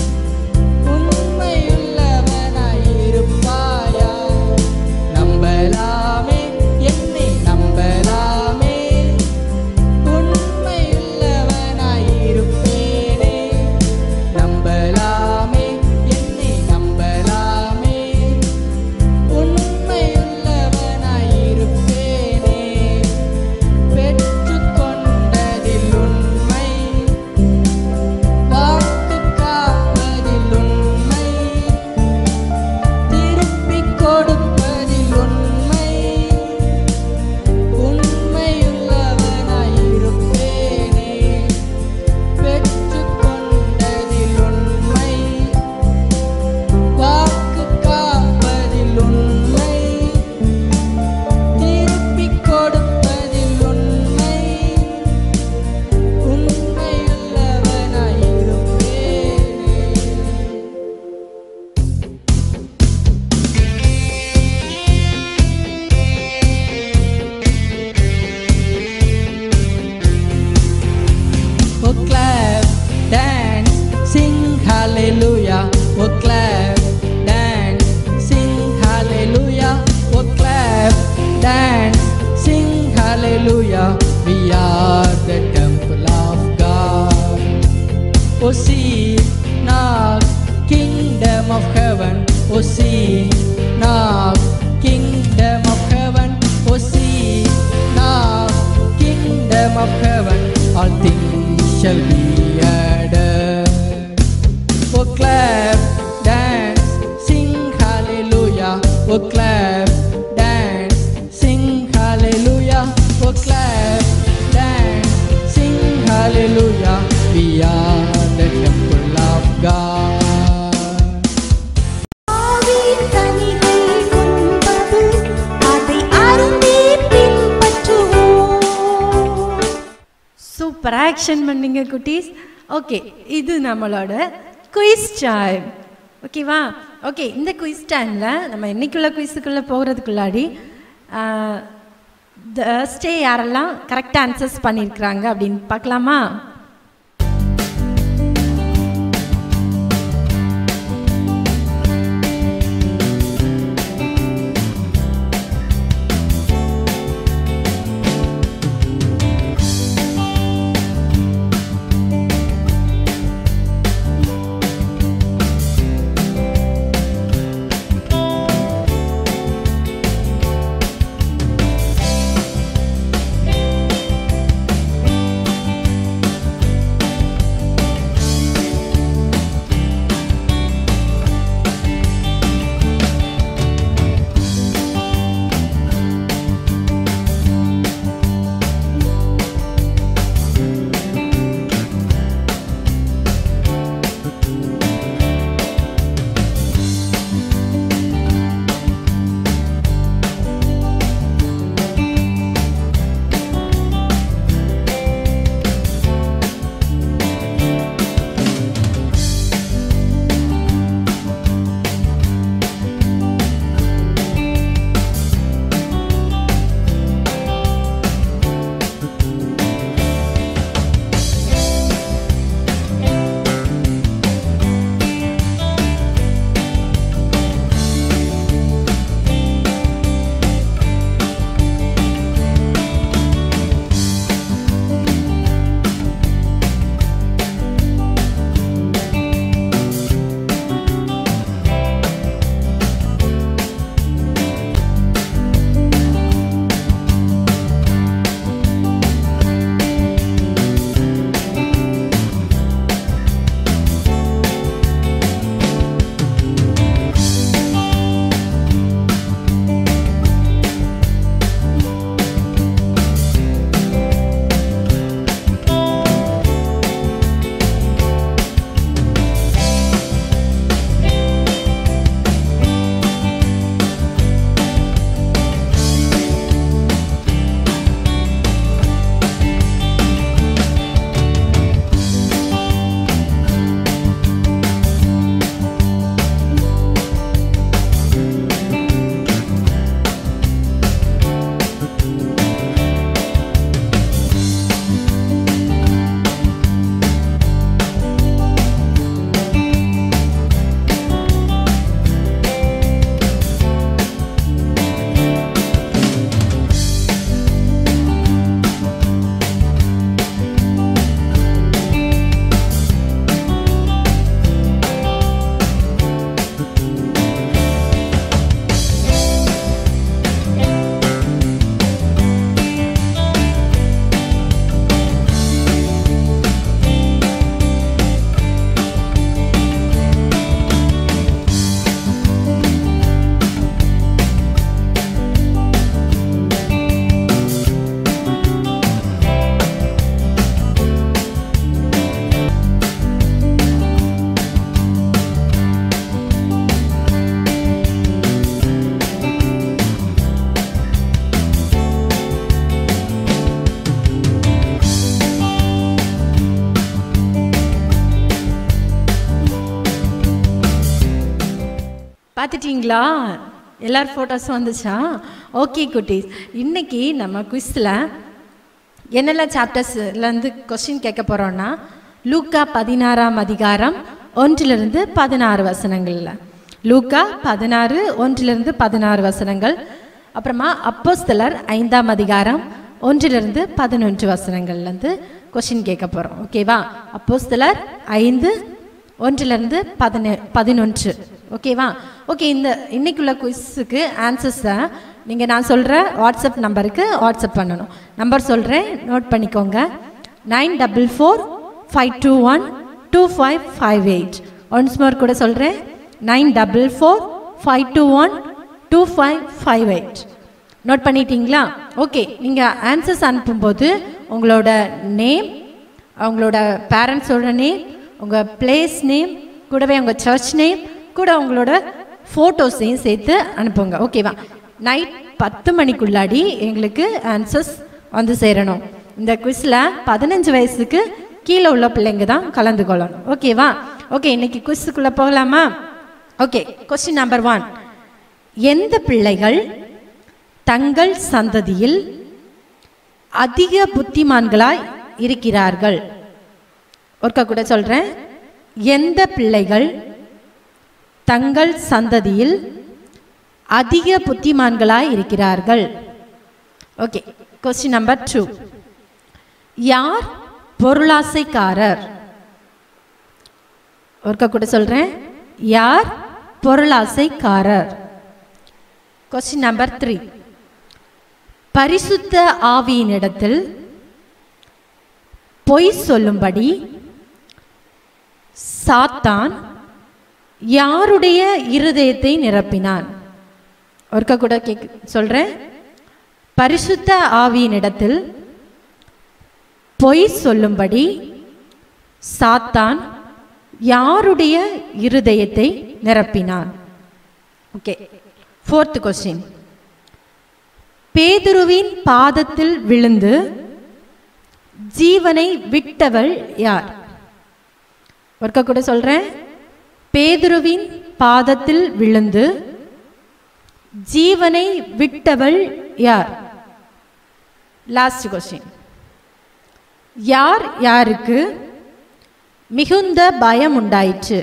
உண்மையுள்ளவனாயிருப்பாயா, நம்பலாமே என்னை நம்பலாமே, உண்மையுள்ளவனாயிருப்பேனே, நம்பலாமே என்னை நம்பலாமே, உண்மையுள்ளவனாயிருப்பேனே, பெற்று கொண்டதில் உண்மை, வாக்கு காப்பதில் உண்மை, திருப்பி கொடுப்பதில் உண்மை, உண்மையுள்ளவனாயிருப்பேனே, பெற்று கொண்டதில் உண்மை, வாக்கு காப்பதில் உண்மை, திருப்பி கொடுப்பதில் உண்மை, உண்மையுள்ளவனாயிருப்பேனே. Oh clap, dance, sing hallelujah. Oh clap, dance, sing hallelujah. Oh clap, dance, sing hallelujah. We are the temple of God. Oh see, knock, kingdom of heaven. Oh see, knock, kingdom of heaven. Oh see, knock, kingdom of heaven. All things shall be added. Oh clap, dance, sing hallelujah. Oh clap, dance, sing hallelujah. Oh clap, dance, sing hallelujah. We are the temple of God. ஆவியின் கனிகள் உண்பது, அதை அருந்தி பின்பற்றுவோம். சூப்பர் ஆக்ஷன் பண்ணீங்க குட்டீஸ். ஓகே, இது நம்மளோட குயிஸ் டைம். ஓகேவா? ஓகே, இந்த குயிஸ் டைமில் நம்ம இன்னைக்குள்ள குயிஸுக்குள்ளே போகிறதுக்குள்ளாடி ஸ்டே யாரெல்லாம் கரெக்டாக ஆன்சர்ஸ் பண்ணியிருக்கிறாங்க அப்படின்னு பார்க்கலாமா? பார்த்துட்டிங்களா? எல்லார் ஃபோட்டோஸும் வந்துச்சா? ஓகே குட்டீஸ், இன்னைக்கு நம்ம குவிஸில் என்னெல்லாம் சாப்டர்ஸ்லேருந்து கொஸ்டின் கேட்க போகிறோன்னா, லூக்கா பதினாறாம் அதிகாரம் ஒன்றிலிருந்து பதினாறு வசனங்களில், லூக்கா பதினாறு ஒன்றிலிருந்து பதினாறு வசனங்கள். அப்புறமா அப்போஸ்தலர் ஐந்தாம் அதிகாரம் ஒன்றிலிருந்து பதினொன்று வசனங்கள்லேருந்து கொஸ்டின் கேட்க போகிறோம். ஓகேவா? அப்போஸ்தலர் ஐந்து ஒன்றிலிருந்து பதினெ பதினொன்று ஓகேவா? ஓகே, இந்த இன்னைக்குள்ள குவிஸுக்கு ஆன்சர்ஸை நீங்கள் நான் சொல்கிற வாட்ஸ்அப் நம்பருக்கு வாட்ஸ்அப் பண்ணணும். நம்பர் சொல்கிறேன், நோட் பண்ணிக்கோங்க. Nine double four five two one two five five eight. Once more கூட சொல்கிறேன், nine double four five two one two five five eight. Note பண்ணிட்டீங்களா? ஓகே, நீங்கள் ஆன்சர்ஸ் அனுப்பும்போது உங்களோட நேம், அவங்களோட பேரண்ட்ஸோட நேம், உங்கள் பிளேஸ் நேம், கூடவே உங்கள் சர்ச் நேம், கூட உங்களோட ஃபோட்டோஸையும் சேர்த்து அனுப்புங்க. ஓகேவா? நைட் பத்து மணிக்குள்ளாடி எங்களுக்கு ஆன்சர்ஸ் வந்து சேரணும். இந்த குவிஸில் பதினஞ்சு வயசுக்கு கீழே உள்ள பிள்ளைங்க தான் கலந்து கொள்ளணும். ஓகேவா? ஓகே, இன்னைக்கு குவிஸுக்குள்ளே போகலாமா? Okay, question number one. எந்த பிள்ளைகள் தங்கள் சந்ததியில் அதிக புத்திமான்களாய் இருக்கிறார்கள்? ஒருக்கா கூட சொல்கிறேன். எந்த பிள்ளைகள் தங்கள் சந்ததியில் அதிக புத்திமான்களாய் இருக்கிறார்கள்? Okay, question number two. யார் பொருளாசைக்காரர்? ஒருக்கா கூட சொல்கிறேன். யார் பொருளாசைக்காரர்? Question number three. பரிசுத்த ஆவியினிடத்தில் பொய் சொல்லும்படி சாத்தான் யாருடைய இருதயத்தை நிரப்பினான்? ஒருக்கா கூட கேக் சொல்றேன். பரிசுத்த ஆவியினிடத்தில் பொய் சொல்லும்படி சாத்தான் யாருடைய இருதயத்தை நிரப்பினான்? Okay, fourth question. பேதுருவின் பாதத்தில் விழுந்து ஜீவனை விட்டவள் யார்? ஒருக்கா கூட சொல்றேன். பேதுருவின் பாதத்தில் விழுந்து ஜீவனை விட்டவள் யார்? Last question. யார் யாருக்கு மிகுந்த பயம் உண்டாயிற்று?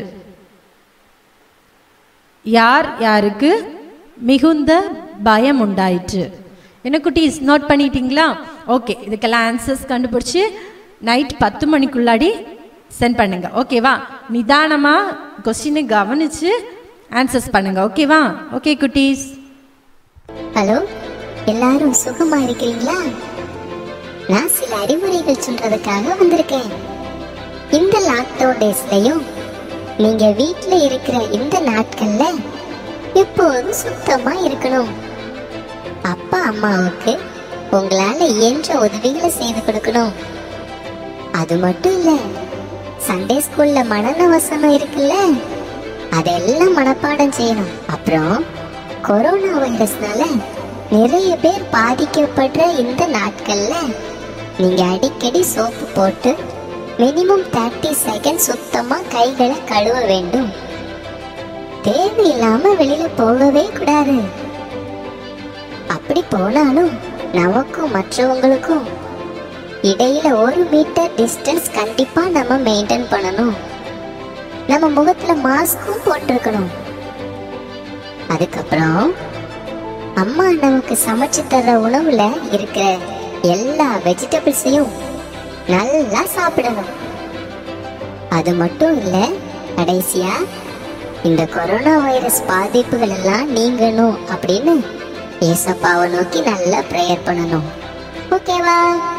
யார் யாருக்கு மிகுந்த பயம் உண்டாயிற்று? என்ன குட்டீஸ், நோட் பண்ணிட்டீங்களா? ஓகே, இதுக்கெல்லாம் ஆன்சர்ஸ் கண்டுபிடிச்சி நைட் பத்து மணிக்குள்ளாடி சென்ட் பண்ணுங்க. ஓகேவா? நிதானமா கொஸ்டினை கவனிச்சு ஆன்சர்ஸ் பண்ணுங்க. ஓகேவா? ஓகே குட்டீஸ். ஹலோ, எல்லாரும் சுகமா இருக்கிறீங்களா? நான் சில அறிவுரைகள் சொல்றதுக்காக வந்திருக்கேன். இந்த லாக்டவுன் டேஸ்லயும் நீங்க வீட்ல இருக்கிற இந்த நாட்கள்ல எப்போதும் சுத்தமா இருக்கணும். அப்பா அம்மாவுக்கு உங்களால இயன்ற உதவிகளை செய்து கொடுக்கணும். அது மட்டும் இல்ல, சண்டே ஸ்கூல்ல மனன வசனம் இருக்குல்ல, அதெல்லாம் மனப்பாடம் செய்யணும். அப்புறம் கொரோனா வைரஸ்னால நிறைய பேர் பாதிக்கப்படுற இந்த நாட்கள்ல நீங்க அடிக்கடி சோப்பு போட்டு மினிமம் தேர்ட்டி செகண்ட் சுத்தமா கைகளை கழுவ வேண்டும். தேவையில்லாம வெளியில போகவே கூடாது. அப்படி போனாலும் நமக்கும் மற்றவங்களுக்கும் இடையில ஒரு மீட்டர் டிஸ்டன்ஸ் கண்டிப்பா நம்ம மெயின்டைன் பண்ணணும். நம்ம முகத்துல மாஸ்கும் போட்டிருக்கணும். அதுக்கப்புறம் அம்மா நமக்கு சமைச்சு தர்ற உணவுல இருக்கிற எல்லா வெஜிடபிள்ஸையும் நல்லா சாப்பிடணும். அது மட்டும் இல்ல, கடைசியா இந்த கொரோனா வைரஸ் பாதிப்புகள் எல்லாம் நீங்கணும் அப்படின்னு ஏசப்பாவை நோக்கி நல்லா பிரேயர் பண்ணணும். ஓகேவா?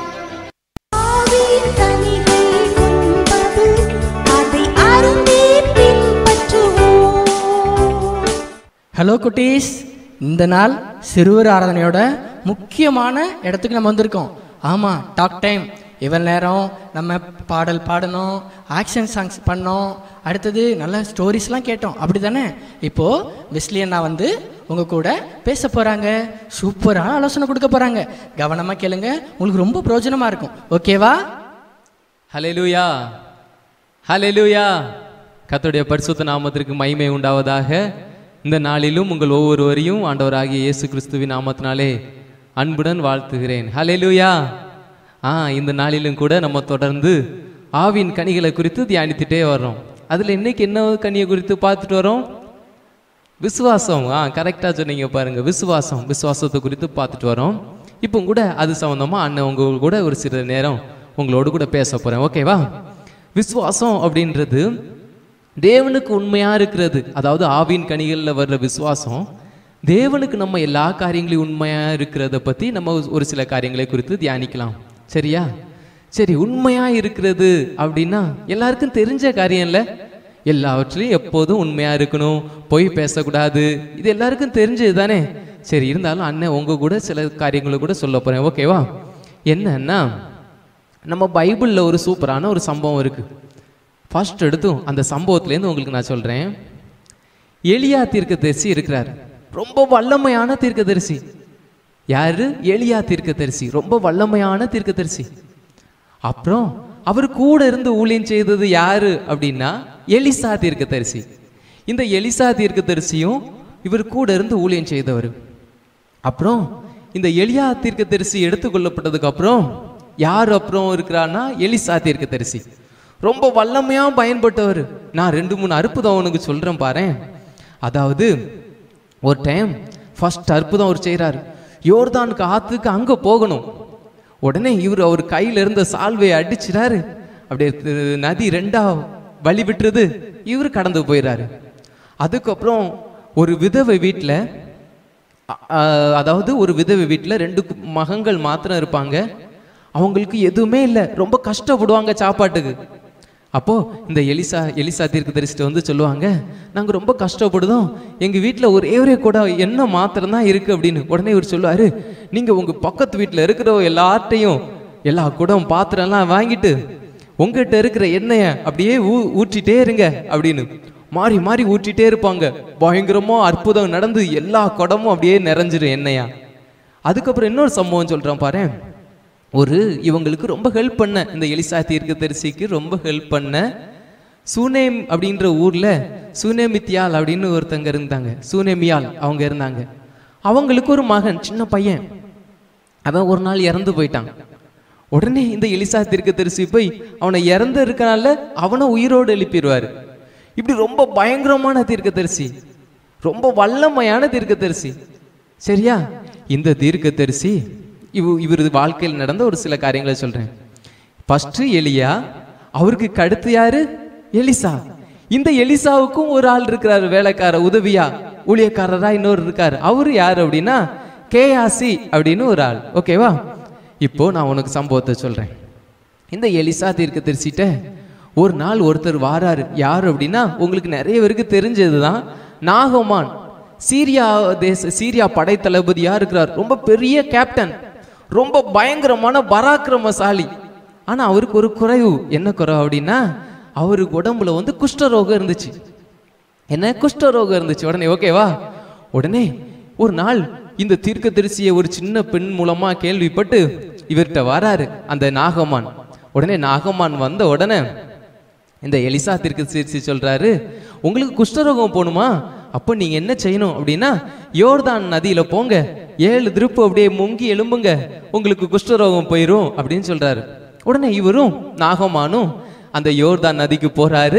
ஹலோ குட்டீஸ், இந்த நாள் சிறுவர் ஆராதனையோட முக்கியமான இடத்துக்கு நம்ம வந்திருக்கோம். ஆமாம், டாக் டைம். இவ்வளோ நேரம் நம்ம பாடல் பாடணும், ஆக்ஷன் சாங்ஸ் பண்ணோம், அடுத்தது நல்ல ஸ்டோரிஸ்லாம் கேட்டோம், அப்படி தானே? இப்போது வெஸ்லி அண்ணா வந்து உங்கள் கூட பேச போகிறாங்க, சூப்பரான ஆலோசனை கொடுக்க போகிறாங்க. கவனமாக கேளுங்க, உங்களுக்கு ரொம்ப பிரயோஜனமாக இருக்கும். ஓகேவா? ஹல்லேலூயா, ஹல்லேலூயா. கர்த்தருடைய பரிசுத்த நாமத்திற்கு மகிமை உண்டாவதாக. இந்த நாளிலும் உங்கள் ஒவ்வொருவரையும் ஆண்டவராகிய இயேசு கிறிஸ்துவின் நாமத்தினாலே அன்புடன் வாழ்த்துகிறேன். ஹல்லேலூயா. ஆ இந்த நாளிலும் கூட நம்ம தொடர்ந்து ஆவின் கனிகளை குறித்து தியானித்துட்டே வர்றோம். அதில் இன்னைக்கு என்ன கனியை குறித்து பார்த்துட்டு வரோம்? விசுவாசம். ஆ கரெக்டாக சொன்னீங்க பாருங்க, விசுவாசம். விசுவாசத்தை குறித்து பார்த்துட்டு வரோம். இப்போ கூட அது சம்மந்தமாக அண்ணன் உங்க கூட ஒரு சில நேரம் உங்களோடு கூட பேச போகிறேன். ஓகேவா? விசுவாசம் அப்படின்றது தேவனுக்கு உண்மையாக இருக்கிறது. அதாவது ஆவின் கனிகளில் வர்ற விசுவாசம் தேவனுக்கு நம்ம எல்லா காரியங்களையும் உண்மையாக இருக்கிறத பற்றி நம்ம ஒரு சில காரியங்களை குறித்து தியானிக்கலாம். சரியா? சரி, உண்மையாக இருக்கிறது அப்படின்னா எல்லாருக்கும் தெரிஞ்ச காரியம் இல்லை. எல்லாவற்றிலையும் எப்போதும் உண்மையாக இருக்கணும், பொய் பேசக்கூடாது, இது எல்லாருக்கும் தெரிஞ்சது தானே. சரி, இருந்தாலும் அண்ணன் உங்க கூட சில காரியங்களை கூட சொல்ல போகிறேன். ஓகேவா? என்னன்னா, நம்ம பைபிளில் ஒரு சூப்பரான ஒரு சம்பவம் இருக்குது. ஃபர்ஸ்ட் எடுத்தும் அந்த சம்பவத்துலேருந்து உங்களுக்கு நான் சொல்கிறேன். எலியா தீர்க்கதரிசி இருக்கிறார், ரொம்ப வல்லமையான தீர்க்கதரிசி. யாரு? எலியா தீர்க்கதரிசி, ரொம்ப வல்லமையான தீர்க்கதரிசி. அப்புறம் அவர் கூட இருந்து ஊழியம் செய்தது யாரு அப்படின்னா எலிசா தீர்க்கதரிசி. இந்த எலிசா தீர்க்கதரிசியும் இவர் கூட இருந்து ஊழியம் செய்தவர். அப்புறம் இந்த எலியா தீர்க்கதரிசி எடுத்துக்கொள்ளப்பட்டதுக்கு அப்புறம் யார் அப்புறம் இருக்கிறான்னா எலிசா தீர்க்கதரிசி, ரொம்ப வல்லமையா பயன்பட்டவர். நான் ரெண்டு மூணு அற்புதம் உனக்கு சொல்றேன் பாரு. அதாவது ஒரு டைம் ஃபர்ஸ்ட் அற்புதம் அவர் செய்கிறார். யோர்தானுக்கு ஆத்துக்கு அங்க போகணும். உடனே இவர் அவர் கையில இருந்த சால்வையை அடிச்சிடாரு, அப்படியே நதி ரெண்டா வழி விட்டுறது, இவர் கடந்து போயிடாரு. அதுக்கப்புறம் ஒரு விதவை வீட்டில், அதாவது ஒரு விதவை வீட்டில் ரெண்டு மகன்கள் மாத்திரம் இருப்பாங்க. அவங்களுக்கு எதுவுமே இல்லை, ரொம்ப கஷ்டப்படுவாங்க சாப்பாட்டுக்கு. அப்போ இந்த எலிசா எலிசா தீர்க்கதரிசிட்ட வந்து சொல்லுவாங்க, நாங்க ரொம்ப கஷ்டப்படுதோம், எங்க வீட்டில் ஒரே ஒரே கூட எண்ணெய் மாத்திரம் தான் இருக்கு அப்படின்னு. உடனே இவர் சொல்லுவாரு, நீங்க உங்க பக்கத்து வீட்டில் இருக்கிற எல்லார்ட்டையும் எல்லா குடம் பாத்திரம் எல்லாம் வாங்கிட்டு உங்ககிட்ட இருக்கிற எண்ணெயை அப்படியே ஊ ஊற்றிட்டே இருங்க அப்படின்னு. மாறி மாறி ஊற்றிட்டே இருப்பாங்க. பயங்கரமா அற்புதம் நடந்து எல்லா குடமும் அப்படியே நிறைஞ்சிரும் எண்ணெயா. அதுக்கப்புறம் இன்னொரு சம்பவம் சொல்றேன் பாரு. ஒரு இவங்களுக்கு ரொம்ப ஹெல்ப் பண்ண, இந்த எலிசா தீர்க்கதரிசிக்கு ரொம்ப ஹெல்ப் பண்ண சூனேம் அப்படின்ற ஊர்ல சூனேமித்தியால் அப்படின்னு ஒருத்தங்க இருந்தாங்க. சூனேமியால் அவங்க இருந்தாங்க. அவங்களுக்கு ஒரு மகன், சின்ன பையன். அவன் ஒரு நாள் இறந்து போயிட்டான். உடனே இந்த எலிசா தீர்க்கதரிசி போய் அவனை இறந்து இருக்கனால அவனை உயிரோடு எழுப்பிடுவாரு. இப்படி ரொம்ப பயங்கரமான தீர்க்கதரிசி, ரொம்ப வல்லமையான தீர்க்கதரிசி. சரியா? இந்த தீர்க்கதரிசி இவ இவரது வாழ்க்கையில் நடந்த ஒரு சில காரியங்களை சொல்றேன். ஃபர்ஸ்ட் எலியா, அவருக்கு கடுத்து யாரு? எலிசா. இந்த எலிசாவுக்கும் ஒரு ஆள் இருக்கிறாரு, வேலைக்கார உதவியா ஊழியக்காரரா இன்னொரு இருக்காரு. அவரு யாரு அப்படின்னா கேயாசி அப்படின்னு ஒரு ஆள். ஓகேவா? இப்போ நான் உனக்கு சம்பவத்தை சொல்றேன். இந்த எலிசா தீர்க்கதரிசிட்ட ஒரு நாள் ஒருத்தர் வாராரு. யார் அப்படின்னா உங்களுக்கு நிறைய பேருக்கு தெரிஞ்சதுதான், நாகமான். சீரியா தேச சீரியா படை தளபதியா இருக்கிறார். ரொம்ப பெரிய கேப்டன், ரொம்ப பயங்கரமான பராக்கிரமசாலி. ஆனா அவருக்கு ஒரு குறைவு. என்ன குறைவு அப்படின்னா அவருக்கு உடம்புல வந்து குஷ்டரோகம் இருந்துச்சு. என்ன குஷ்டரோகம் இருந்துச்சு. உடனே ஓகேவா, உடனே ஒரு நாள் இந்த தீர்க்கதரிசியை ஒரு சின்ன பெண் மூலமா கேள்விப்பட்டு இவர்கிட்ட வராரு அந்த நாகமான். உடனே நாகமான் வந்த உடனே இந்த எலிசா தீர்க்கதரிசி சொல்றாரு, உங்களுக்கு குஷ்டரோகம் போகணுமா? அப்போ நீங்க என்ன செய்யணும் அப்படின்னா யோர்தான் நதியில போங்க, ஏழு திருப்பு அப்படியே முங்கி எழும்புங்க, உங்களுக்கு குஷ்டரோகம் போயிரும் அப்படின்னு சொல்றாரு. உடனே இவரும் நாகமானும் அந்த யோர்தான் நதிக்கு போறாரு.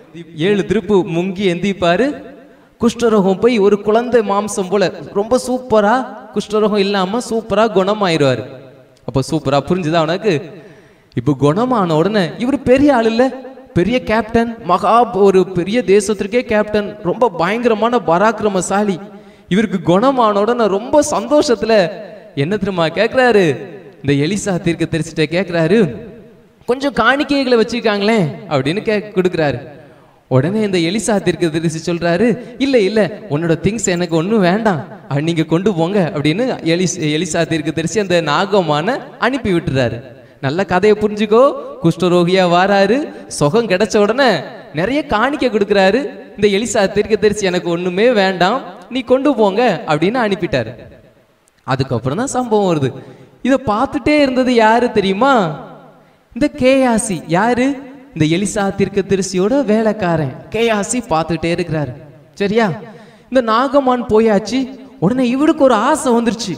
ஏழு திருப்பு முங்கி எந்திப்பாரு. குஷ்டரோகம் போய் ஒரு குழந்தை மாம்சம் போல ரொம்ப சூப்பரா, குஷ்டரோகம் இல்லாம சூப்பரா குணமாயிருவாரு. அப்போ சூப்பரா புரிஞ்சுதா உனக்கு? இப்போ குணமான உடனே இவர் பெரிய ஆள் இல்ல, பெரிய கேப்டன், மகா ஒரு பெரிய தேசத்திற்கே கேப்டன், ரொம்ப பயங்கரமான பராக்கிரமசாலி. இவருக்கு குணமான உடனே ரொம்ப சந்தோஷத்துல என்ன தெரியுமா கேட்கிறாரு? இந்த எலிசா தீர்க்கதரிசிட்ட கேட்கிறாரு, கொஞ்சம் காணிக்கைகளை வச்சுக்காங்களே அப்படின்னு கே கொடுக்குறாரு. உடனே இந்த எலிசா தீர்க்கதரிசி சொல்றாரு, இல்ல இல்ல உன்னோட திங்ஸ் எனக்கு ஒன்றும் வேண்டாம், நீங்க கொண்டு போங்க அப்படின்னு எலிஸ் எலிசா தீர்க்கதரிசி அந்த நாகமான அனுப்பி விட்டுறாரு. நல்ல கதையை புரிஞ்சுக்கோ. குஷ்டரோகியா வாராரு, சுகம் கிடைச்ச உடனே நிறைய காணிக்கை கொடுக்குறாரு. இந்த எலிசா தீர்க்கதரிசி எனக்கு ஒண்ணுமே வேண்டாம், நீ கொண்டு போங்க அப்படின்னு அனுப்பிட்டாரு. அதுக்கப்புறம் தான் சம்பவம் வருது. இதை பார்த்துட்டே இருந்தது யாரு தெரியுமா? இந்த கேயாசி. யாரு? இந்த எலிசா தீர்க்கதரிசியோட வேலைக்காரன் கேயாசி பார்த்துட்டே இருக்கிறாரு. சரியா? இந்த நாகமான் போயாச்சு. உடனே இவருக்கு ஒரு ஆசை வந்துருச்சு.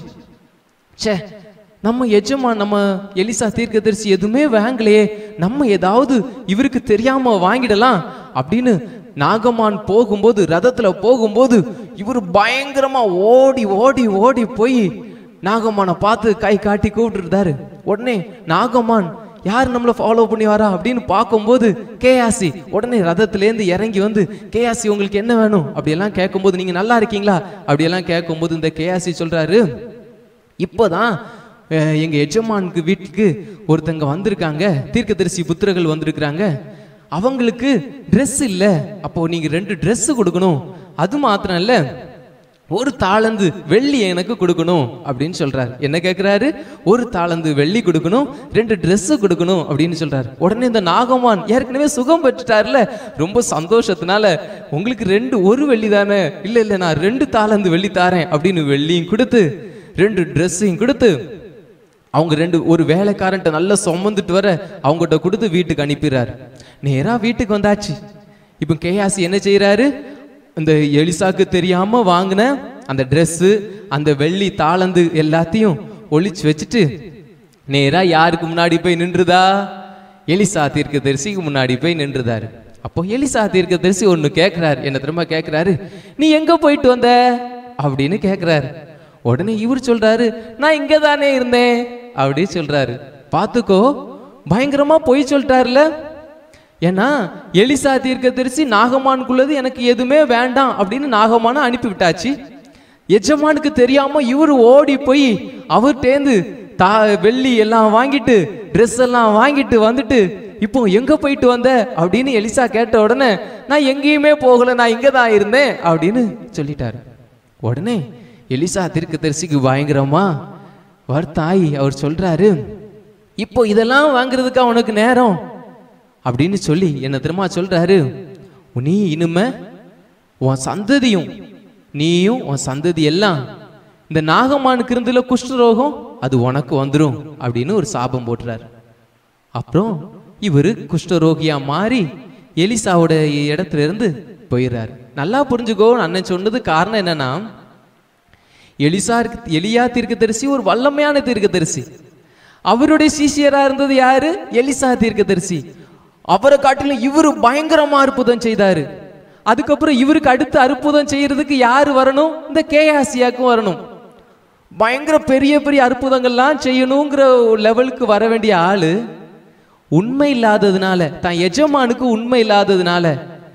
சே, நம்ம எஜமான் நம்ம எலிசா தீர்க்கதரிசி எதுவுமே வாங்கலையே, நம்ம ஏதாவது இவருக்கு தெரியாம வாங்கிடலாம் அப்படின்னு நாகமான் போகும்போது, ரதத்துல போகும்போது இவர் பயங்கரமா ஓடி ஓடி ஓடி போய் நாகமானை பார்த்து கை காட்டி கூப்பிட்டுருந்தாரு. உடனே நாகமான் யார் நம்மளை ஃபாலோ பண்ணி வரா அப்படின்னு பார்க்கும்போது கேயாசி உடனே ரதத்திலேருந்து இறங்கி வந்து, கேயாசி உங்களுக்கு என்ன வேணும் அப்படியெல்லாம் கேட்கும்போது, நீங்க நல்லா இருக்கீங்களா அப்படியெல்லாம் கேட்கும்போது இந்த கேயாசி சொல்றாரு, இப்போதான் எங்க எஜமானுக்கு வீட்டுக்கு ஒருத்தங்க வந்திருக்காங்க, தீர்க்கதரிசி புத்திரர்கள் வந்திருக்கிறாங்க, அவங்களுக்கு ட்ரெஸ் இல்லை, அப்போ நீங்க ரெண்டு ட்ரெஸ் கொடுக்கணும், அது மாத்திரம் இல்ல ஒரு தாளந்து வெள்ளி எனக்கு கொடுக்கணும் அப்படின்னு சொல்றாரு. என்ன கேட்கிறாரு? ஒரு தாளந்து வெள்ளி கொடுக்கணும், ரெண்டு ட்ரெஸ் கொடுக்கணும் அப்படின்னு சொல்றாரு. உடனே இந்த நாகமான் ஏற்கனவே சுகம் பெற்றுட்டார்ல, ரொம்ப சந்தோஷத்தினால, உங்களுக்கு ரெண்டு ஒரு வெள்ளி தானே, இல்ல இல்ல நான் ரெண்டு தாளந்து வெள்ளி தாரேன் அப்படின்னு வெள்ளியும் கொடுத்து ரெண்டு ட்ரெஸ்ஸையும் கொடுத்து அவங்க ரெண்டு ஒரு வேலைக்காரன்ட்ட நல்லா சுமந்துட்டு வர அவங்ககிட்ட கொடுத்து வீட்டுக்கு அனுப்பிடுறாரு. நேரா வீட்டுக்கு வந்தாச்சு. இப்போ கேயாசி என்ன செய்யறாரு? இந்த எலிசாக்கு தெரியாம வாங்கின அந்த ட்ரெஸ்ஸு அந்த வெள்ளி தாளந்து எல்லாத்தையும் ஒளிச்சு வச்சுட்டு நேரா யாருக்கு முன்னாடி போய் நின்றுதா? எலிசா தீர்க்கதரிசிக்கு முன்னாடி போய் நின்றுதாரு. அப்போ எலிசா தீர்க்கதரிசி ஒண்ணு கேட்கிறாரு. என்ன திரும்ப கேட்கிறாரு, நீ எங்க போயிட்டு வந்த அப்படின்னு கேட்கிறாரு. உடனே இவர் சொல்றாரு, நான் இங்க தானே இருந்தேன் அப்படி சொல்றாரு. பாத்துக்கோ, பயங்கரமா பொய் சொல்லிட்டாருல. ஏன்னா எலிசா தீர்க்கதரிசி நாகமானுக்குள்ளது எனக்கு எதுவுமே வேண்டாம் அப்படின்னு நாகமான அனுப்பி விட்டாச்சு. எஜமானுக்கு தெரியாம இவரு ஓடி போய் அவர்கிட்டேந்து தா வெள்ளி எல்லாம் வாங்கிட்டு ட்ரெஸ் எல்லாம் வாங்கிட்டு வந்துட்டு, இப்போ எங்க போயிட்டு வந்த அப்படின்னு எலிசா கேட்ட உடனே, நான் எங்கேயுமே போகல, நான் இங்க தான் இருந்தேன் அப்படின்னு சொல்லிட்டாரு. உடனே எலிசா தீர்க்கதரிசிக்கு பயங்கரமா வருத்தாய். அவர் சொல்றாரு, இப்போ இதெல்லாம் வாங்குறதுக்கு அவனுக்கு நேரம் அப்படின்னு சொல்லி என்ன திரும்ப சொல்றாரு, நீ இனிமே உன் சந்ததியும் நீயும் உன் சந்ததி எல்லாம் இந்த நாகமானுக்கு இருந்துல குஷ்டரோகம் அது உனக்கு வந்துடும் அப்படின்னு ஒரு சாபம் போட்டுறாரு. அப்புறம் இவரு குஷ்டரோகியா மாறி எலிசாவோட இடத்துல இருந்து போயிடுறாரு. நல்லா புரிஞ்சுக்கோ, அண்ணன் சொன்னது காரணம் என்னன்னா, எலிசா எலியா தீர்க்கதரிசி ஒரு வல்லமையான தீர்க்கதரிசி. அவருடைய சீஷியரா இருந்தது யாரு? எலிசா தீர்க்கதரிசி. அவரை காட்டிலும் இவரு பயங்கரமா அற்புதம் செய்தாரு. அதுக்கப்புறம் இவருக்கு அடுத்து அற்புதம் செய்யறதுக்கு யாரு வரணும்? இந்த கேயாசியாக்கும் வரணும். பயங்கர பெரிய பெரிய அற்புதங்கள்லாம் செய்யணுங்கிற லெவலுக்கு வர வேண்டிய ஆளு உண்மை இல்லாததுனால, தான் எஜமானுக்கு உண்மை இல்லாததுனால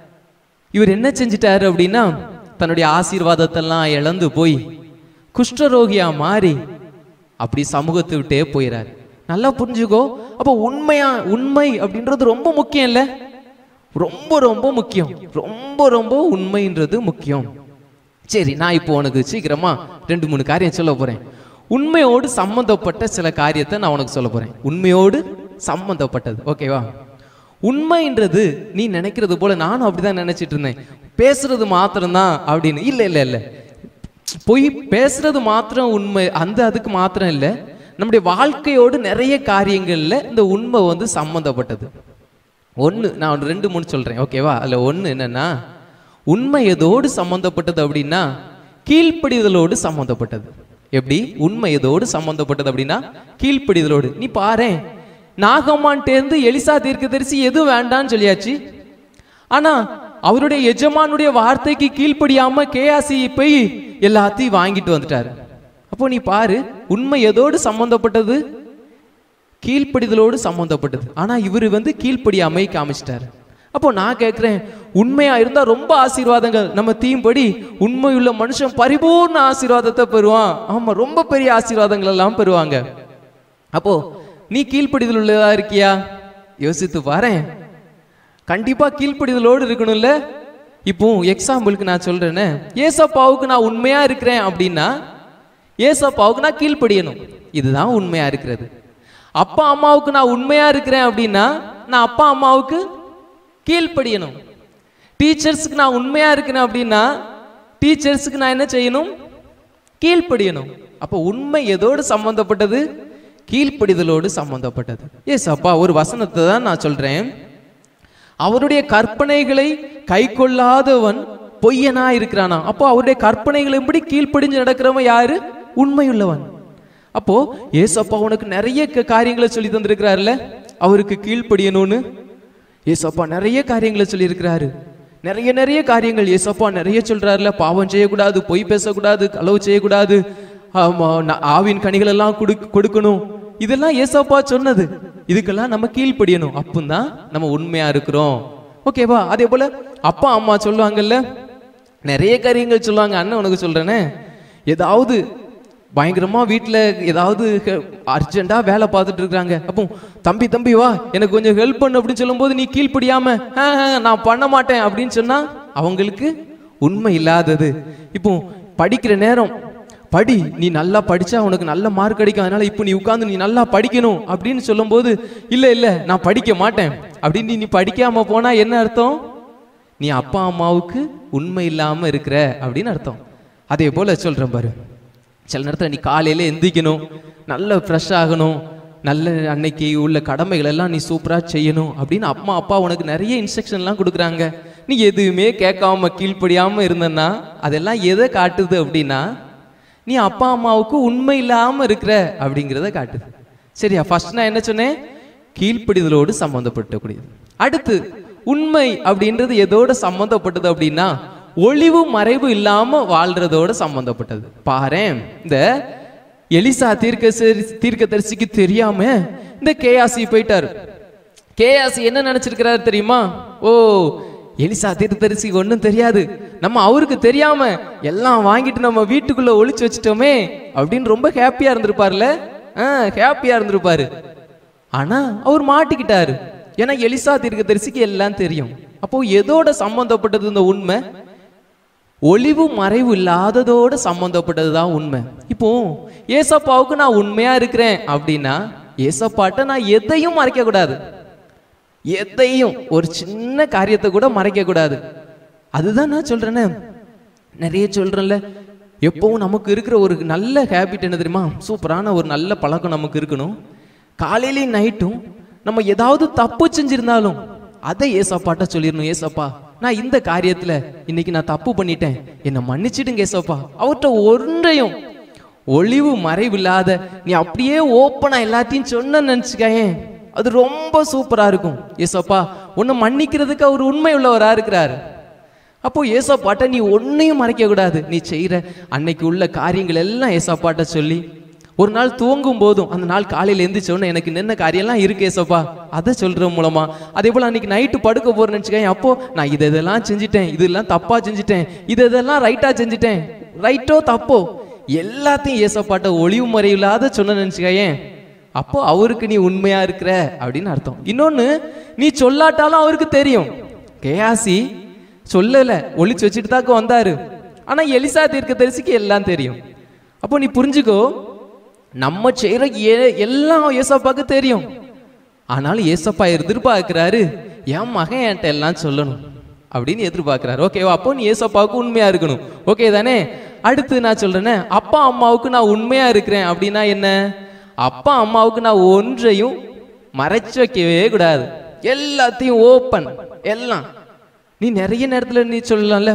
இவர் என்ன செஞ்சிட்டாரு அப்படின்னா, தன்னுடைய ஆசீர்வாதத்தெல்லாம் இழந்து போய் குஷ்டரோகியா மாறி அப்படி சமூகத்தை விட்டே போயிறாரு. நல்லா புரிஞ்சுக்கோ. அப்போ உண்மையா உண்மை அப்படின்றது ரொம்ப முக்கியம் இல்ல? ரொம்ப ரொம்ப முக்கியம். ரொம்ப ரொம்ப உண்மைன்றது முக்கியம். சரி, நான் இப்போ உனக்கு சீக்கிரமா ரெண்டு மூணு காரியம் சொல்ல போறேன். உண்மையோடு சம்பந்தப்பட்ட சில காரியத்தை நான் உனக்கு சொல்ல போறேன். உண்மையோடு சம்பந்தப்பட்டது, ஓகேவா? உண்மைன்றது நீ நினைக்கிறது போல நானும் அப்படிதான் நினைச்சிட்டு இருந்தேன், பேசுறது மாத்திரம்தான் அப்படின்னு. இல்ல இல்ல இல்ல பொய் பேசுறது மாத்திரம் உண்மை, அந்த அதுக்கு மாத்திரம் இல்லை, நம்முடைய வாழ்க்கையோடு நிறைய காரியங்கள்ல இந்த உண்மை வந்து சம்பந்தப்பட்டது. ஒன்று நான் ரெண்டு மூணு சொல்றேன், ஓகேவா? அதில் ஒன்று என்னன்னா, உண்மை எதோடு சம்பந்தப்பட்டது அப்படின்னா கீழ்ப்படிதலோடு சம்பந்தப்பட்டது. எப்படி உண்மை எதோடு சம்பந்தப்பட்டது அப்படின்னா கீழ்ப்படிதலோடு. நீ பாரு, நாகமான்டேருந்து எலிசா தீர்க்கதரிசி எதுவும் வேண்டான்னு சொல்லியாச்சு. ஆனா அவருடைய எஜமானுடைய வார்த்தைக்கு கீழ்ப்படியாம கேயாசி போய் எல்லாத்தையும் வாங்கிட்டு வந்துட்டாரு. அப்போ நீ பாரு, உண்மை எதோடு சம்பந்தப்பட்டது? கீழ்ப்படிதலோடு சம்பந்தப்பட்டது. ஆனா இவரு வந்து கீழ்ப்படியாமை காமிச்சிட்டாரு. அப்போ நான் கேட்கிறேன், உண்மையா இருந்தா ரொம்ப ஆசீர்வாதங்கள் நம்ம தீம்படி உண்மையுள்ள மனுஷன் பரிபூர்ண ஆசீர்வாதத்தை பெறுவான். ஆமா, ரொம்ப பெரிய ஆசீர்வாதங்கள் எல்லாம் பெறுவாங்க. அப்போ நீ கீழ்ப்படிதல் உள்ளதா இருக்கியா? யோசித்து பாரு. கண்டிப்பா கீழ்ப்படிதலோடு இருக்கணும்ல. இப்போ எக்ஸாம்பிளுக்கு நான் சொல்றேன்னு, ஏசப்பாவுக்கு நான் உண்மையா இருக்கிறேன் அப்படின்னா ஏசப்பாவுக்கு நான் கீழ்ப்படியணும். இதுதான் உண்மையா இருக்கிறது. அப்பா அம்மாவுக்கு நான் உண்மையா இருக்கிறேன் அப்படின்னா நான் அப்பா அம்மாவுக்கு கீழ்ப்படியணும். டீச்சர்ஸுக்கு நான் உண்மையா இருக்கிறேன் அப்படின்னா டீச்சர்ஸுக்கு நான் என்ன செய்யணும்? கீழ்ப்படியணும். அப்போ உண்மை எதோடு சம்பந்தப்பட்டது? கீழ்ப்படிதலோடு சம்பந்தப்பட்டது. எஸ் அப்பா, ஒரு வசனத்தை தான் நான் சொல்றேன். அவருடைய கற்பனைகளை கை கொள்ளாதவன் பொய்யனா இருக்கிறானா? அப்போ அவருடைய கற்பனைகள் எப்படி கீழ்ப்படிஞ்சு நடக்கிறவன் யாரு? உண்மையுள்ளவன். அப்போ ஏசப்பா உனக்கு நிறைய காரியங்களை சொல்லி தந்திருக்கிறாருல்ல, அவருக்கு கீழ்ப்படியணும்னு ஏசப்பா நிறைய காரியங்களை சொல்லி இருக்கிறாரு. நிறைய நிறைய காரியங்கள் ஏசப்பா நிறைய சொல்றாருல. பாவம் செய்யக்கூடாது, பொய் பேசக்கூடாது, களவு செய்யக்கூடாது, ஆவின் கனிகள் எல்லாம் கொடுக்கணும். இதெல்லாம் ஏசப்பா சொன்னது. இதுக்கெல்லாம் நம்ம கீழ்ப்படியணும். அப்பந்தான் நம்ம உண்மையா இருக்கிறோம். ஓகேவா? அதே போல அப்பா அம்மா சொல்லுவாங்கல்ல, நிறைய காரியங்கள் சொல்லுவாங்க. அண்ணன் உனக்கு சொல்றேனே, ஏதாவது பயங்கரமா வீட்டுல ஏதாவது அர்ஜென்டா வேலை பார்த்துட்டு இருக்காங்க. அப்போ தம்பி தம்பி வா எனக்கு கொஞ்சம் ஹெல்ப் பண்ணு அப்படின்னு சொல்லும் போது நீ கீழ்ப்படியாம நான் பண்ண மாட்டேன் அப்படின்னு சொன்னா அவங்களுக்கு உண்மை இல்லாதது. இப்போ படிக்கிற நேரம் படி, நீ நல்லா படிச்சா உனக்கு நல்ல மார்க் கிடைக்கும், அதனால இப்போ நீ உட்கார்ந்து நீ நல்லா படிக்கணும் அப்படின்னு சொல்லும் போது இல்ல இல்ல நான் படிக்க மாட்டேன் அப்படின்னு நீ படிக்காம போனா என்ன அர்த்தம்? நீ அப்பா அம்மாவுக்கு உண்மை இல்லாம இருக்கிற அப்படின்னு அர்த்தம். அதே போல சொல்றேன் பாரு, சில நேரத்தில் நீ காலையில எந்திக்கணும், நல்ல ஃப்ரெஷ் ஆகணும், நல்ல அன்னைக்கு உள்ள கடமைகள் எல்லாம் நீ சூப்பரா செய்யணும் அப்படின்னு அம்மா அப்பா உனக்கு நிறைய இன்ஸ்ட்ரக்ஷன்லாம் கொடுக்குறாங்க. நீ எதுவுமே கேட்காம கீழ்ப்படியாம இருந்தன்னா அதெல்லாம் எதை காட்டுது அப்படின்னா நீ அப்பா அம்மாவுக்கு உண்மை இல்லாம இருக்கிற அப்படிங்கிறத காட்டுது. சரியா? ஃபர்ஸ்ட் நான் என்ன சொன்னேன்? கீழ்ப்படிதலோடு சம்பந்தப்பட்டக்கூடியது. அடுத்து உண்மை அப்படின்றது எதோட சம்பந்தப்பட்டது அப்படின்னா ஒளிவு மறைவு இல்லாம வாழ்றதோட சம்பந்தப்பட்டது. பாரேன், இந்த எலிசா தீர்க்க தீர்க்கதரிசிக்கு தெரியாம இந்த கேயாசி போயிட்டாரு. கேயாசி என்ன நினைச்சிருக்கிறாரு தெரியுமா? ஓ, எலிசா தீர்க்கதரிசிக்கு ஒன்றும் தெரியாது, நம்ம அவருக்கு தெரியாம எல்லாம் வாங்கிட்டு நம்ம வீட்டுக்குள்ள ஒளிச்சு வச்சுட்டோமே அப்படின்னு ரொம்ப ஹாப்பியா இருந்திருப்பாருல. ஆஹ் ஹாப்பியா இருந்திருப்பாரு. ஆனா அவர் மாட்டிக்கிட்டாரு. ஏன்னா எலிசா தீர்க்கதரிசிக்கு எல்லாம் தெரியும். அப்போ எதோட சம்பந்தப்பட்டது இந்த உண்மை? ஒளிவு மறைவு இல்லாததோட சம்பந்தப்பட்டதுதான் உண்மை. இப்போ ஏசப்பாவுக்கு நான் உண்மையா இருக்கிறேன் அப்படின்னா ஏசப்பாட்ட நான் எதையும் மறைக்க கூடாது, எதையும் ஒரு சின்ன காரியத்தை கூட மறைக்க கூடாது. அதுதான் நான் சொல்றேன்னு நிறைய சொல்றேன்ல. எப்பவும் நமக்கு இருக்கிற ஒரு நல்ல ஹேபிட் என்ன தெரியுமா? சூப்பரான ஒரு நல்ல பழக்கம் நமக்கு இருக்கணும். காலையிலையும் நைட்டும் நம்ம ஏதாவது தப்பு செஞ்சிருந்தாலும் அதை ஏசப்பாட்ட சொல்லிடணும். ஏசப்பா, நான் இந்த காரியத்துல இன்னைக்கு நான் தப்பு பண்ணிட்டேன், என்னை மன்னிச்சிடுங்க ஏசப்பா. அவர்கிட்ட ஒன்றையும் ஒளிவு மறைவில்லாத நீ அப்படியே ஓப்பனா எல்லாத்தையும் சொன்ன நினைச்சுக்கேன், அது ரொம்ப சூப்பரா இருக்கும். ஏசப்பா உன்னை மன்னிக்கிறதுக்கு அவர் உண்மை உள்ளவரா இருக்கிறாரு. அப்போ ஏசப்பாட்ட நீ ஒன்னையும் மறைக்க கூடாது. நீ செய்யற அன்னைக்கு உள்ள காரியங்கள் எல்லாம் ஏசப்பாட்ட சொல்லி ஒரு நாள் தூங்கும் போதும் அந்த நாள் காலையில எந்திரிச்சோன்னு எனக்கு என்ன காரியம்லாம் இருக்கு ஏசப்பா அதை சொல்ற மூலமா, அதே போல அன்னைக்கு நைட்டு படுக்க போறேன்னு நினைச்சுக்கேன், அப்போ நான் இது இதெல்லாம் செஞ்சுட்டேன், இதெல்லாம் தப்பா செஞ்சுட்டேன், இது இதெல்லாம் ரைட்டா செஞ்சுட்டேன், ரைட்டோ தப்போ எல்லாத்தையும் ஏசப்பாட்ட ஒளிவு மறைவில்லாத சொன்ன நினைச்சுக்கேன், அப்போ அவருக்கு நீ உண்மையா இருக்கிற அப்படின்னு அர்த்தம். இன்னொன்னு, நீ சொல்லாட்டாலும் அவருக்கு தெரியும். கேயாசி சொல்லல, ஒளிச்சு வச்சுட்டு தாக்க வந்தாரு. ஆனா எலிசா தீர்க்கதரிசிக்கு எல்லாம் தெரியும். அப்போ நீ புரிஞ்சுக்கோ, நம்ம செய்யற எல்லாம் ஏசப்பாக்கு தெரியும். ஆனாலும் ஏசப்பா எதிர்பார்க்கிறாரு என் மகன் என்கிட்ட எல்லாம் சொல்லணும் அப்படின்னு எதிர்பார்க்கிறாரு. ஓகேவா? அப்போ நீ ஏசப்பாவுக்கு உண்மையா இருக்கணும். ஓகே தானே? அடுத்து நான் சொல்றேனே, அப்பா அம்மாவுக்கு நான் உண்மையா இருக்கிறேன் அப்படின்னா என்ன? அப்பா அம்மாவுக்கு நான் ஒன்றையும் மறைச்சு வைக்கவே கூடாது, எல்லாத்தையும் ஓப்பன். எல்லாம் நீ நிறைய நேரத்துல நீ சொல்லலாம்ல,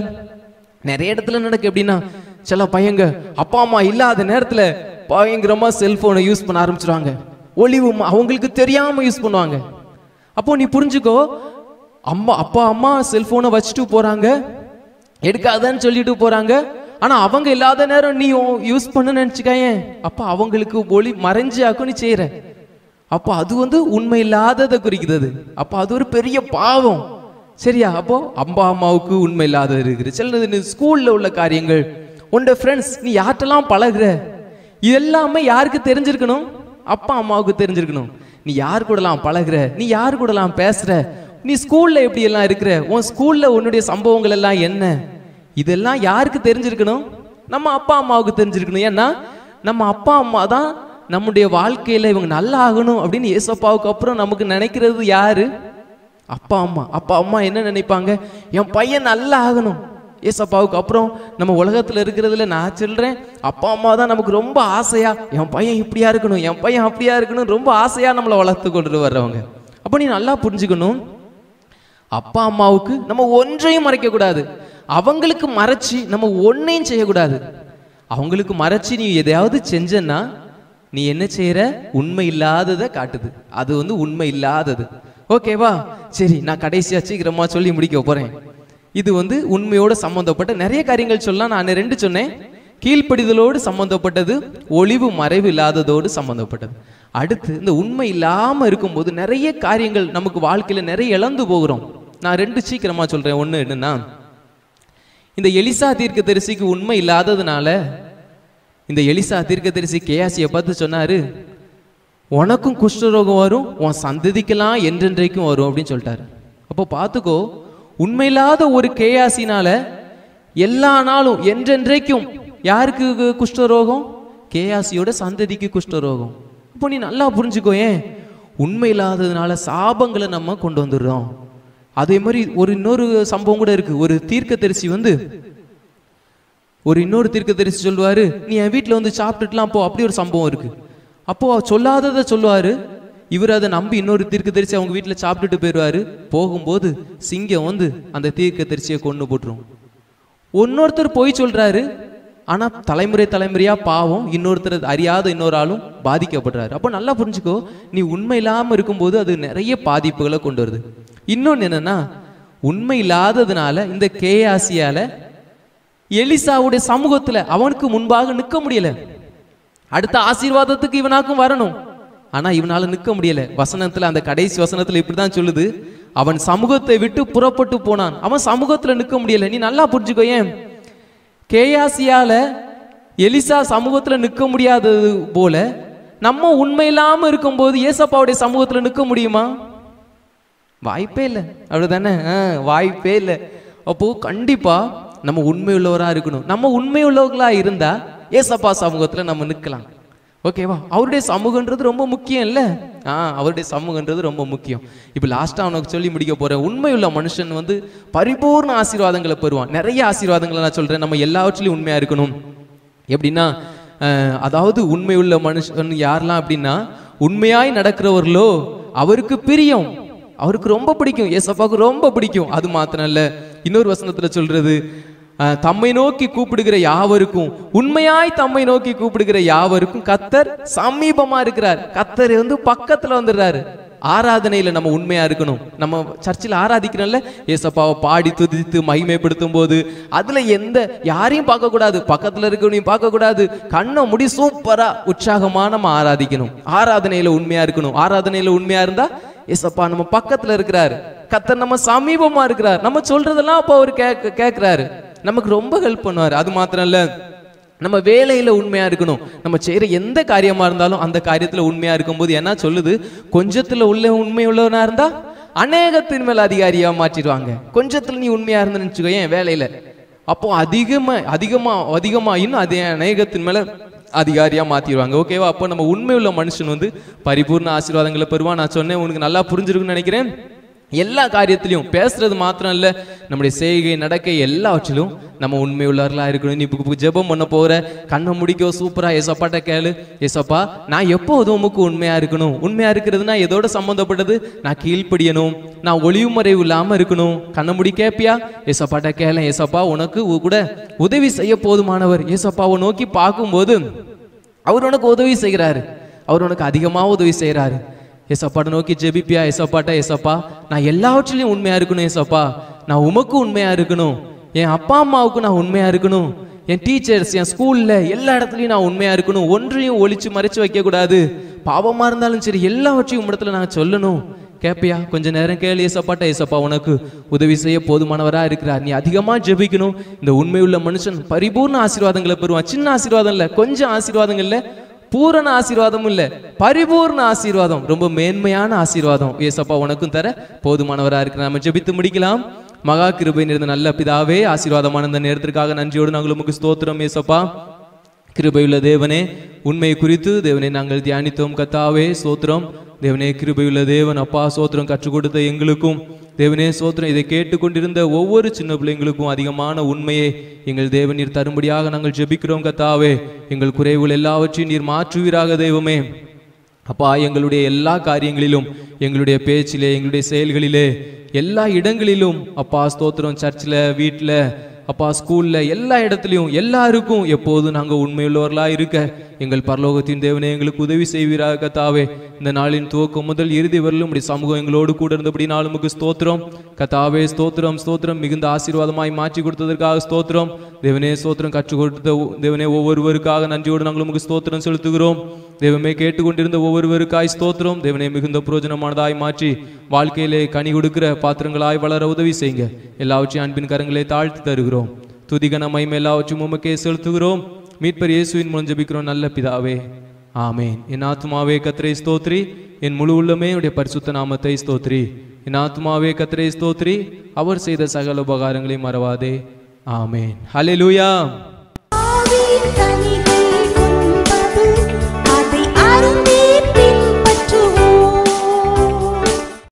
நிறைய இடத்துல நடக்கு. எப்படின்னா சில பையங்க அப்பா அம்மா இல்லாத நேரத்துல பயங்கரமா செல்போனை யூஸ் பண்ண ஆரம்பிச்சிருவாங்க, ஒளிவு அவங்களுக்கு தெரியாம யூஸ் பண்ணுவாங்க. அப்போ நீ புரிஞ்சுக்கோ, அம்மா அப்பா அம்மா செல்போனை வச்சுட்டு போறாங்க, எடுக்காதன்னு சொல்லிட்டு போறாங்க. ஆனா அவங்க இல்லாத நேரம் நீ யூஸ் பண்ண நினைச்சுக்காயேன், அப்ப அவங்களுக்கு ஒளி மறைஞ்சாக்கும் நீ செய்யற. அப்போ அது வந்து உண்மை இல்லாததை குறிக்கிறது. அப்போ அது ஒரு பெரிய பாவம். சரியா? அப்போ அப்பா அம்மாவுக்கு உண்மை இல்லாத இருக்குது. சில ஸ்கூல்ல உள்ள காரியங்கள், உன்னோட ஃப்ரெண்ட்ஸ், நீ யார்கிட்டலாம் பழகுற, இது எல்லாமே யாருக்கு தெரிஞ்சிருக்கணும்? அப்பா அம்மாவுக்கு தெரிஞ்சிருக்கணும். நீ யார் கூடலாம் பழகுற, நீ யார் கூடலாம் பேசுற, நீ ஸ்கூல்ல எப்படி எல்லாம் இருக்கிற, உன் ஸ்கூல்ல உன்னுடைய சம்பவங்கள் எல்லாம் என்ன, இதெல்லாம் யாருக்கு தெரிஞ்சிருக்கணும்? நம்ம அப்பா அம்மாவுக்கு தெரிஞ்சிருக்கணும். ஏன்னா நம்ம அப்பா அம்மா தான் நம்முடைய வாழ்க்கையில இவங்க நல்லா ஆகணும் அப்படின்னு ஏசப்பாவுக்கு அப்புறம் நமக்கு நினைக்கிறது யாரு? அப்பா அம்மா. அப்பா அம்மா என்ன நினைப்பாங்க? என் பையன் நல்லா ஆகணும். ஏசப்பாவுக்கு அப்புறம் நம்ம உலகத்துல இருக்கிறதுல நான் சொல்றேன், அப்பா அம்மா தான் நமக்கு ரொம்ப ஆசையா என் பையன் இப்படியா இருக்கணும், என் பையன் அப்படியா இருக்கணும், ரொம்ப ஆசையா நம்மளை வளர்த்து கொண்டு வர்றவங்க. அப்ப நீ நல்லா புரிஞ்சுக்கணும், அப்பா அம்மாவுக்கு நம்ம ஒன்றையும் மறைக்க கூடாது. அவங்களுக்கு மறைச்சி நம்ம ஒன்னையும் செய்யக்கூடாது. அவங்களுக்கு மறைச்சி நீ எதையாவது செஞ்சன்னா நீ என்ன செய்யற? உண்மை இல்லாததை காட்டுது. அது வந்து உண்மை இல்லாதது. ஓகேவா? சரி, நான் கடைசியா சீக்கிரமா சொல்லி முடிக்க போறேன். இது வந்து உண்மையோட சம்பந்தப்பட்ட நிறைய காரியங்கள் சொல்லலாம். நான் ரெண்டு சொன்னேன். கீழ்ப்படிதலோடு சம்பந்தப்பட்டது, ஒளிவு மறைவு இல்லாததோடு சம்பந்தப்பட்டது. அடுத்து இந்த உண்மை இல்லாம இருக்கும்போது நிறைய காரியங்கள் நமக்கு வாழ்க்கையில நிறைய இழந்து போகிறோம். நான் ரெண்டு சீக்கிரமா சொல்றேன். ஒண்ணு என்னன்னா, இந்த எலிசா தீர்க்கதரிசிக்கு உண்மை இல்லாததுனால இந்த எலிசா தீர்க்கதரிசி கேயாசியை பார்த்து சொன்னாரு, உனக்கும் குஷ்டரோகம் வரும், உன் சந்ததிக்கெல்லாம் என்றென்றைக்கும் வரும் அப்படின்னு சொல்லிட்டாரு. அப்போ பார்த்துக்கோ, உண்மையில்லாத ஒரு கேயாசினால எல்லா நாளும் என்றென்றைக்கும் யாருக்கு குஷ்டரோகம்? கேயாசியோட சந்ததிக்கு குஷ்டரோகம். இப்போ நீ நல்லா புரிஞ்சுக்கோ, ஏன் உண்மை இல்லாததுனால சாபங்களை நம்ம கொண்டு வந்துடுறோம். அதே மாதிரி ஒரு இன்னொரு சம்பவம் கூட இருக்கு. ஒரு தீர்க்கதரிசி வந்து ஒரு இன்னொரு தீர்க்கதரிசி சொல்லுவாரு, நீ என் வீட்டில் வந்து சாப்பிட்டுட்டுலாம் போ. அப்படி ஒரு சம்பவம் இருக்கு. அப்போ சொல்லாததை சொல்லுவாரு. இவர் அதை நம்பி இன்னொரு தீர்க்கதரிசி அவங்க வீட்டில் சாப்பிட்டுட்டு போயிடுவாரு. போகும்போது சிங்கம் வந்து அந்த தீர்க்கதரிசியை கொண்டு போட்டுரும். இன்னொருத்தர் போய் சொல்றாரு, ஆனா தலைமுறை தலைமுறையா பாவம் இன்னொருத்தர் அறியாத இன்னொரு ஆளும் பாதிக்கப்படுறாரு. அப்போ நல்லா புரிஞ்சுக்கோ, நீ உண்மை இல்லாம இருக்கும்போது அது நிறைய பாதிப்புகளை கொண்டு வருது. இன்னொன்னு என்னன்னா, உண்மை இல்லாததுனால இந்த கேயாசியால எலிசாவுடைய சமூகத்துல அவனுக்கு முன்பாக நிற்க முடியல. அடுத்த ஆசீர்வாதத்துக்கு இவனாக்கும் வரணும், ஆனா இவனால நிற்க முடியல. வசனத்துல அந்த கடைசி வசனத்துல இப்படிதான் சொல்லுது, அவன் சமூகத்தை விட்டு புறப்பட்டு போனான். அவன் சமூகத்துல நிற்க முடியல. நீ நல்லா புரிஞ்சுக்கோ, ஏன் கேயாசியால எலிசா சமூகத்துல நிற்க முடியாதது போல நம்ம உண்மை இல்லாம இருக்கும்போது ஏசப்பாவுடைய சமூகத்துல நிற்க முடியுமா? வாய்ப்பே இல்லை. அப்படிதானே? வாய்ப்பே இல்லை. அப்போ கண்டிப்பா நம்ம உண்மை உள்ளவரா இருக்கணும். நம்ம உண்மை உள்ளவர்களா இருந்தா ஏசப்பா சமூகத்துல நம்ம நிற்கலாம். ஓகேவா? அவருடைய சமூகன்றது ரொம்ப முக்கியம் இல்ல? ஆஹ் அவருடைய சமூகன்றது ரொம்ப முக்கியம். இப்ப லாஸ்டா அவனுக்கு சொல்லி முடிக்க போறேன். உண்மையுள்ள மனுஷன் வந்து பரிபூர்ண ஆசீர்வாதங்களை பெறுவான். நிறைய ஆசீர்வாதங்களை நான் சொல்றேன். நம்ம எல்லாவற்றிலையும் உண்மையா இருக்கணும். எப்படின்னா, அதாவது உண்மையுள்ள மனுஷன் யாரெல்லாம் அப்படின்னா, உண்மையாய் நடக்கிறவர்களோ அவருக்கு பிரியம், அவருக்கு ரொம்ப பிடிக்கும், ஏசப்பாவுக்கு ரொம்ப பிடிக்கும். அது மாத்திரம் இல்ல, இன்னொரு வசனத்துல சொல்றது, தம்மை நோக்கி கூப்பிடுகிற யாவருக்கும், உண்மையாய் தம்மை நோக்கி கூப்பிடுகிற யாவருக்கும் கர்த்தர் சமீபமா இருக்கிறார். கர்த்தர் வந்து பக்கத்துல வந்துடுறாரு. ஆராதனையில நம்ம உண்மையா இருக்கணும். நம்ம சர்ச்சில் ஆராதிக்கிறோம்ல, ஏசப்பாவை பாடி துதித்து மகிமைப்படுத்தும் போது அதுல எந்த யாரையும் பார்க்க கூடாது, பக்கத்துல இருக்கவனையும் பார்க்க கூடாது. கண்ணை முடி சூப்பரா உற்சாகமா நம்ம ஆராதிக்கணும். ஆராதனையில உண்மையா இருக்கணும். ஆராதனையில உண்மையா இருந்தா ஏசப்பா நம்ம பக்கத்துல இருக்கிறாரு, கர்த்தர் நம்ம சமீபமா இருக்கிறார். நம்ம சொல்றதெல்லாம் அப்போ அவர் கேட்க கேட்கிறாரு நமக்கு ரொம்ப ஹெல்ப் பண்ணுவார். அது மாத்திரம் இல்ல, நம்ம வேலையில உண்மையா இருக்கணும். நம்ம செய்யற எந்த காரியமா இருந்தாலும் அந்த காரியத்துல உண்மையா இருக்கும்போது என்ன சொல்லுது, கொஞ்சத்துல உள்ள உண்மை உள்ளவனா இருந்தா அநேகத்தின் மேல அதிகாரியா மாற்றிடுவாங்க. கொஞ்சத்துல நீ உண்மையா இருந்தன்னு நினைச்சுக்கோ, ஏன் வேலையில, அப்போ அதிகமா அதிகமா அதிகமா இன்னும் அதே அநேகத்தின் மேல அதிகாரியா மாத்திடுவாங்க. ஓகேவா? அப்போ நம்ம உண்மை உள்ள மனுஷன் வந்து பரிபூர்ண ஆசீர்வாதங்களை பெறுவான். நான் சொன்னேன், உனக்கு நல்லா புரிஞ்சிருக்குன்னு நினைக்கிறேன். எல்லா காரியத்திலையும் பேசுறது மாத்திரம் இல்ல, நம்முடைய செய்கை நடக்கை எல்லாவற்றிலும் நம்ம உண்மை உள்ளவர்களா இருக்கணும். நீ இப்போ ஜெபம் பண்ண போற, கண்ணை முடிக்கோ, சூப்பரா ஏசப்பாட்ட கேளு, ஏசப்பா நான் எப்போதும் உமக்கு உண்மையா இருக்கணும். உண்மையா இருக்கிறதுனா எதோட சம்பந்தப்பட்டது? நான் கீழ்ப்படியணும், நான் ஒளிவு மறைவு இல்லாம இருக்கணும். கண்ணை முடி கேப்பியா? ஏசப்பாட்ட கேள, ஏசப்பா உனக்கு கூட உதவி செய்ய போதுமானவர். ஏசப்பாவை நோக்கி பார்க்கும்போது அவர் உனக்கு உதவி செய்கிறாரு, அவர் உனக்கு அதிகமா உதவி செய்யறாரு. ஏசப்பாட்ட நோக்கி ஜெபிப்பியா? ஏசப்பாட்ட, ஏசப்பா நான் எல்லாவற்றிலையும் உண்மையா இருக்கணும். ஏசப்பா நான் உமக்கு உண்மையா இருக்கணும், என் அப்பா அம்மாவுக்கு நான் உண்மையா இருக்கணும், என் டீச்சர்ஸ், என் ஸ்கூல்ல எல்லா இடத்துலையும் நான் உண்மையா இருக்கணும். ஒன்றையும் ஒளிச்சு மறைச்சு வைக்க கூடாது. பாவமா இருந்தாலும் சரி எல்லாவற்றையும் இடத்துல நான் சொல்லணும். கேப்பியா? கொஞ்ச நேரம் கேளு ஏசப்பாட்ட, ஏசப்பா உனக்கு உதவி செய்ய போதுமானவரா இருக்கிறார். நீ அதிகமா ஜெபிக்கணும். இந்த உண்மையுள்ள மனுஷன் பரிபூர்ண ஆசீர்வாதங்களை பெறுவான். சின்ன ஆசீர்வாதம் இல்ல, கொஞ்சம் ஆசீர்வாதங்கள் இல்ல, பூரண ஆசீர்வாதம் இல்ல, பரிபூர்ண ஆசீர்வாதம், ரொம்ப மேன்மையான ஆசீர்வாதம் ஏசப்பா உனக்கும் தர போதுமானவரா இருக்கிற. நம்ம ஜெபித்து முடிக்கலாம். மகா கிருபை நிறைந்த நல்ல பிதாவே, ஆசீர்வாதமான இந்த நேரத்திற்காக நன்றியோடு நாங்கள் உமக்கு ஸ்தோத்திரம். ஏசப்பா கிருபையுள்ள தேவனே, உண்மை குறித்து தேவனை நாங்கள் தியானித்தோம். கத்தாவே சோத்திரம். தேவனே கிருபையுள்ள தேவன், அப்பா சோத்திரம், கற்றுக் கொடுத்த எங்களுக்கும் தேவனே சோத்திரம், இதை கேட்டுக்கொண்டிருந்த ஒவ்வொரு சின்ன பிள்ளைங்களுக்கும் அதிகமான உண்மையை எங்கள் தேவன் நீர் தரும்படியாக நாங்கள் ஜெபிக்கிறோம். கத்தாவே எங்கள் குறைவுகள் எல்லாவற்றையும் நீர் மாற்றுவீராக தெய்வமே. அப்பா எங்களுடைய எல்லா காரியங்களிலும், எங்களுடைய பேச்சிலே, எங்களுடைய செயல்களிலே, எல்லா இடங்களிலும் அப்பா ஸ்தோத்திரம், சர்ச்சில், வீட்டில், அப்பா ஸ்கூல்ல எல்லா இடத்துலையும் எல்லாருக்கும் எப்போதும் நாங்கள் உண்மையுள்ளவர்களா இருக்க எங்கள் பரலோகத்தின் தேவனே எங்களுக்கு உதவி செய்வீராக கத்தாவே. இந்த நாளின் துவக்கம் முதல் இறுதி வரலும் உடைய சமூகம் எங்களோடு கூட இருந்தபடி நாளுமுக்கு ஸ்தோத்திரம் கத்தாவே. ஸ்தோத்திரம் ஸ்தோத்திரம் மிகுந்த ஆசீர்வாதமாய் மாற்றி கொடுத்ததற்காக ஸ்தோத்திரம் தேவனே. ஸ்தோத்திரம் கற்றுக் கொடுத்த தேவனே ஒவ்வொருவருக்காக நன்றியோடு நாங்கள் உமக்கு ஸ்தோத்திரம் செலுத்துகிறோம். தேவமே கேட்டுக்கொண்டிருந்த ஒவ்வொருவருக்காய் ஸ்தோத்திரம் தேவனே. மிகுந்த பிரயோஜனமானதாய் மாற்றி வாழ்க்கையிலே கனி கொடுக்கிற பாத்திரங்களாய் வளர உதவி செய்யுங்க. எல்லாவற்றையும் அன்பின் கரங்களை தாழ்த்தி தருகிறோம். துதிகன மகிமை எல்லாவற்றையும் உமக்கே செலுத்துகிறோம். மீட்பர் இயேசுவின் மூலம் ஜெபிக்கிறோம் நல்ல பிதாவே, ஆமேன். என் ஆத்துமாவே கர்த்தரை ஸ்தோத்ரி, என் முழு உள்ளமே உடைய பரிசுத்த நாமத்தை ஸ்தோத்ரி. என் ஆத்துமாவே கர்த்தரை ஸ்தோத்ரி, அவர் செய்த சகல உபகாரங்களை மறவாதே. ஆமேன். ஹல்லேலூயா.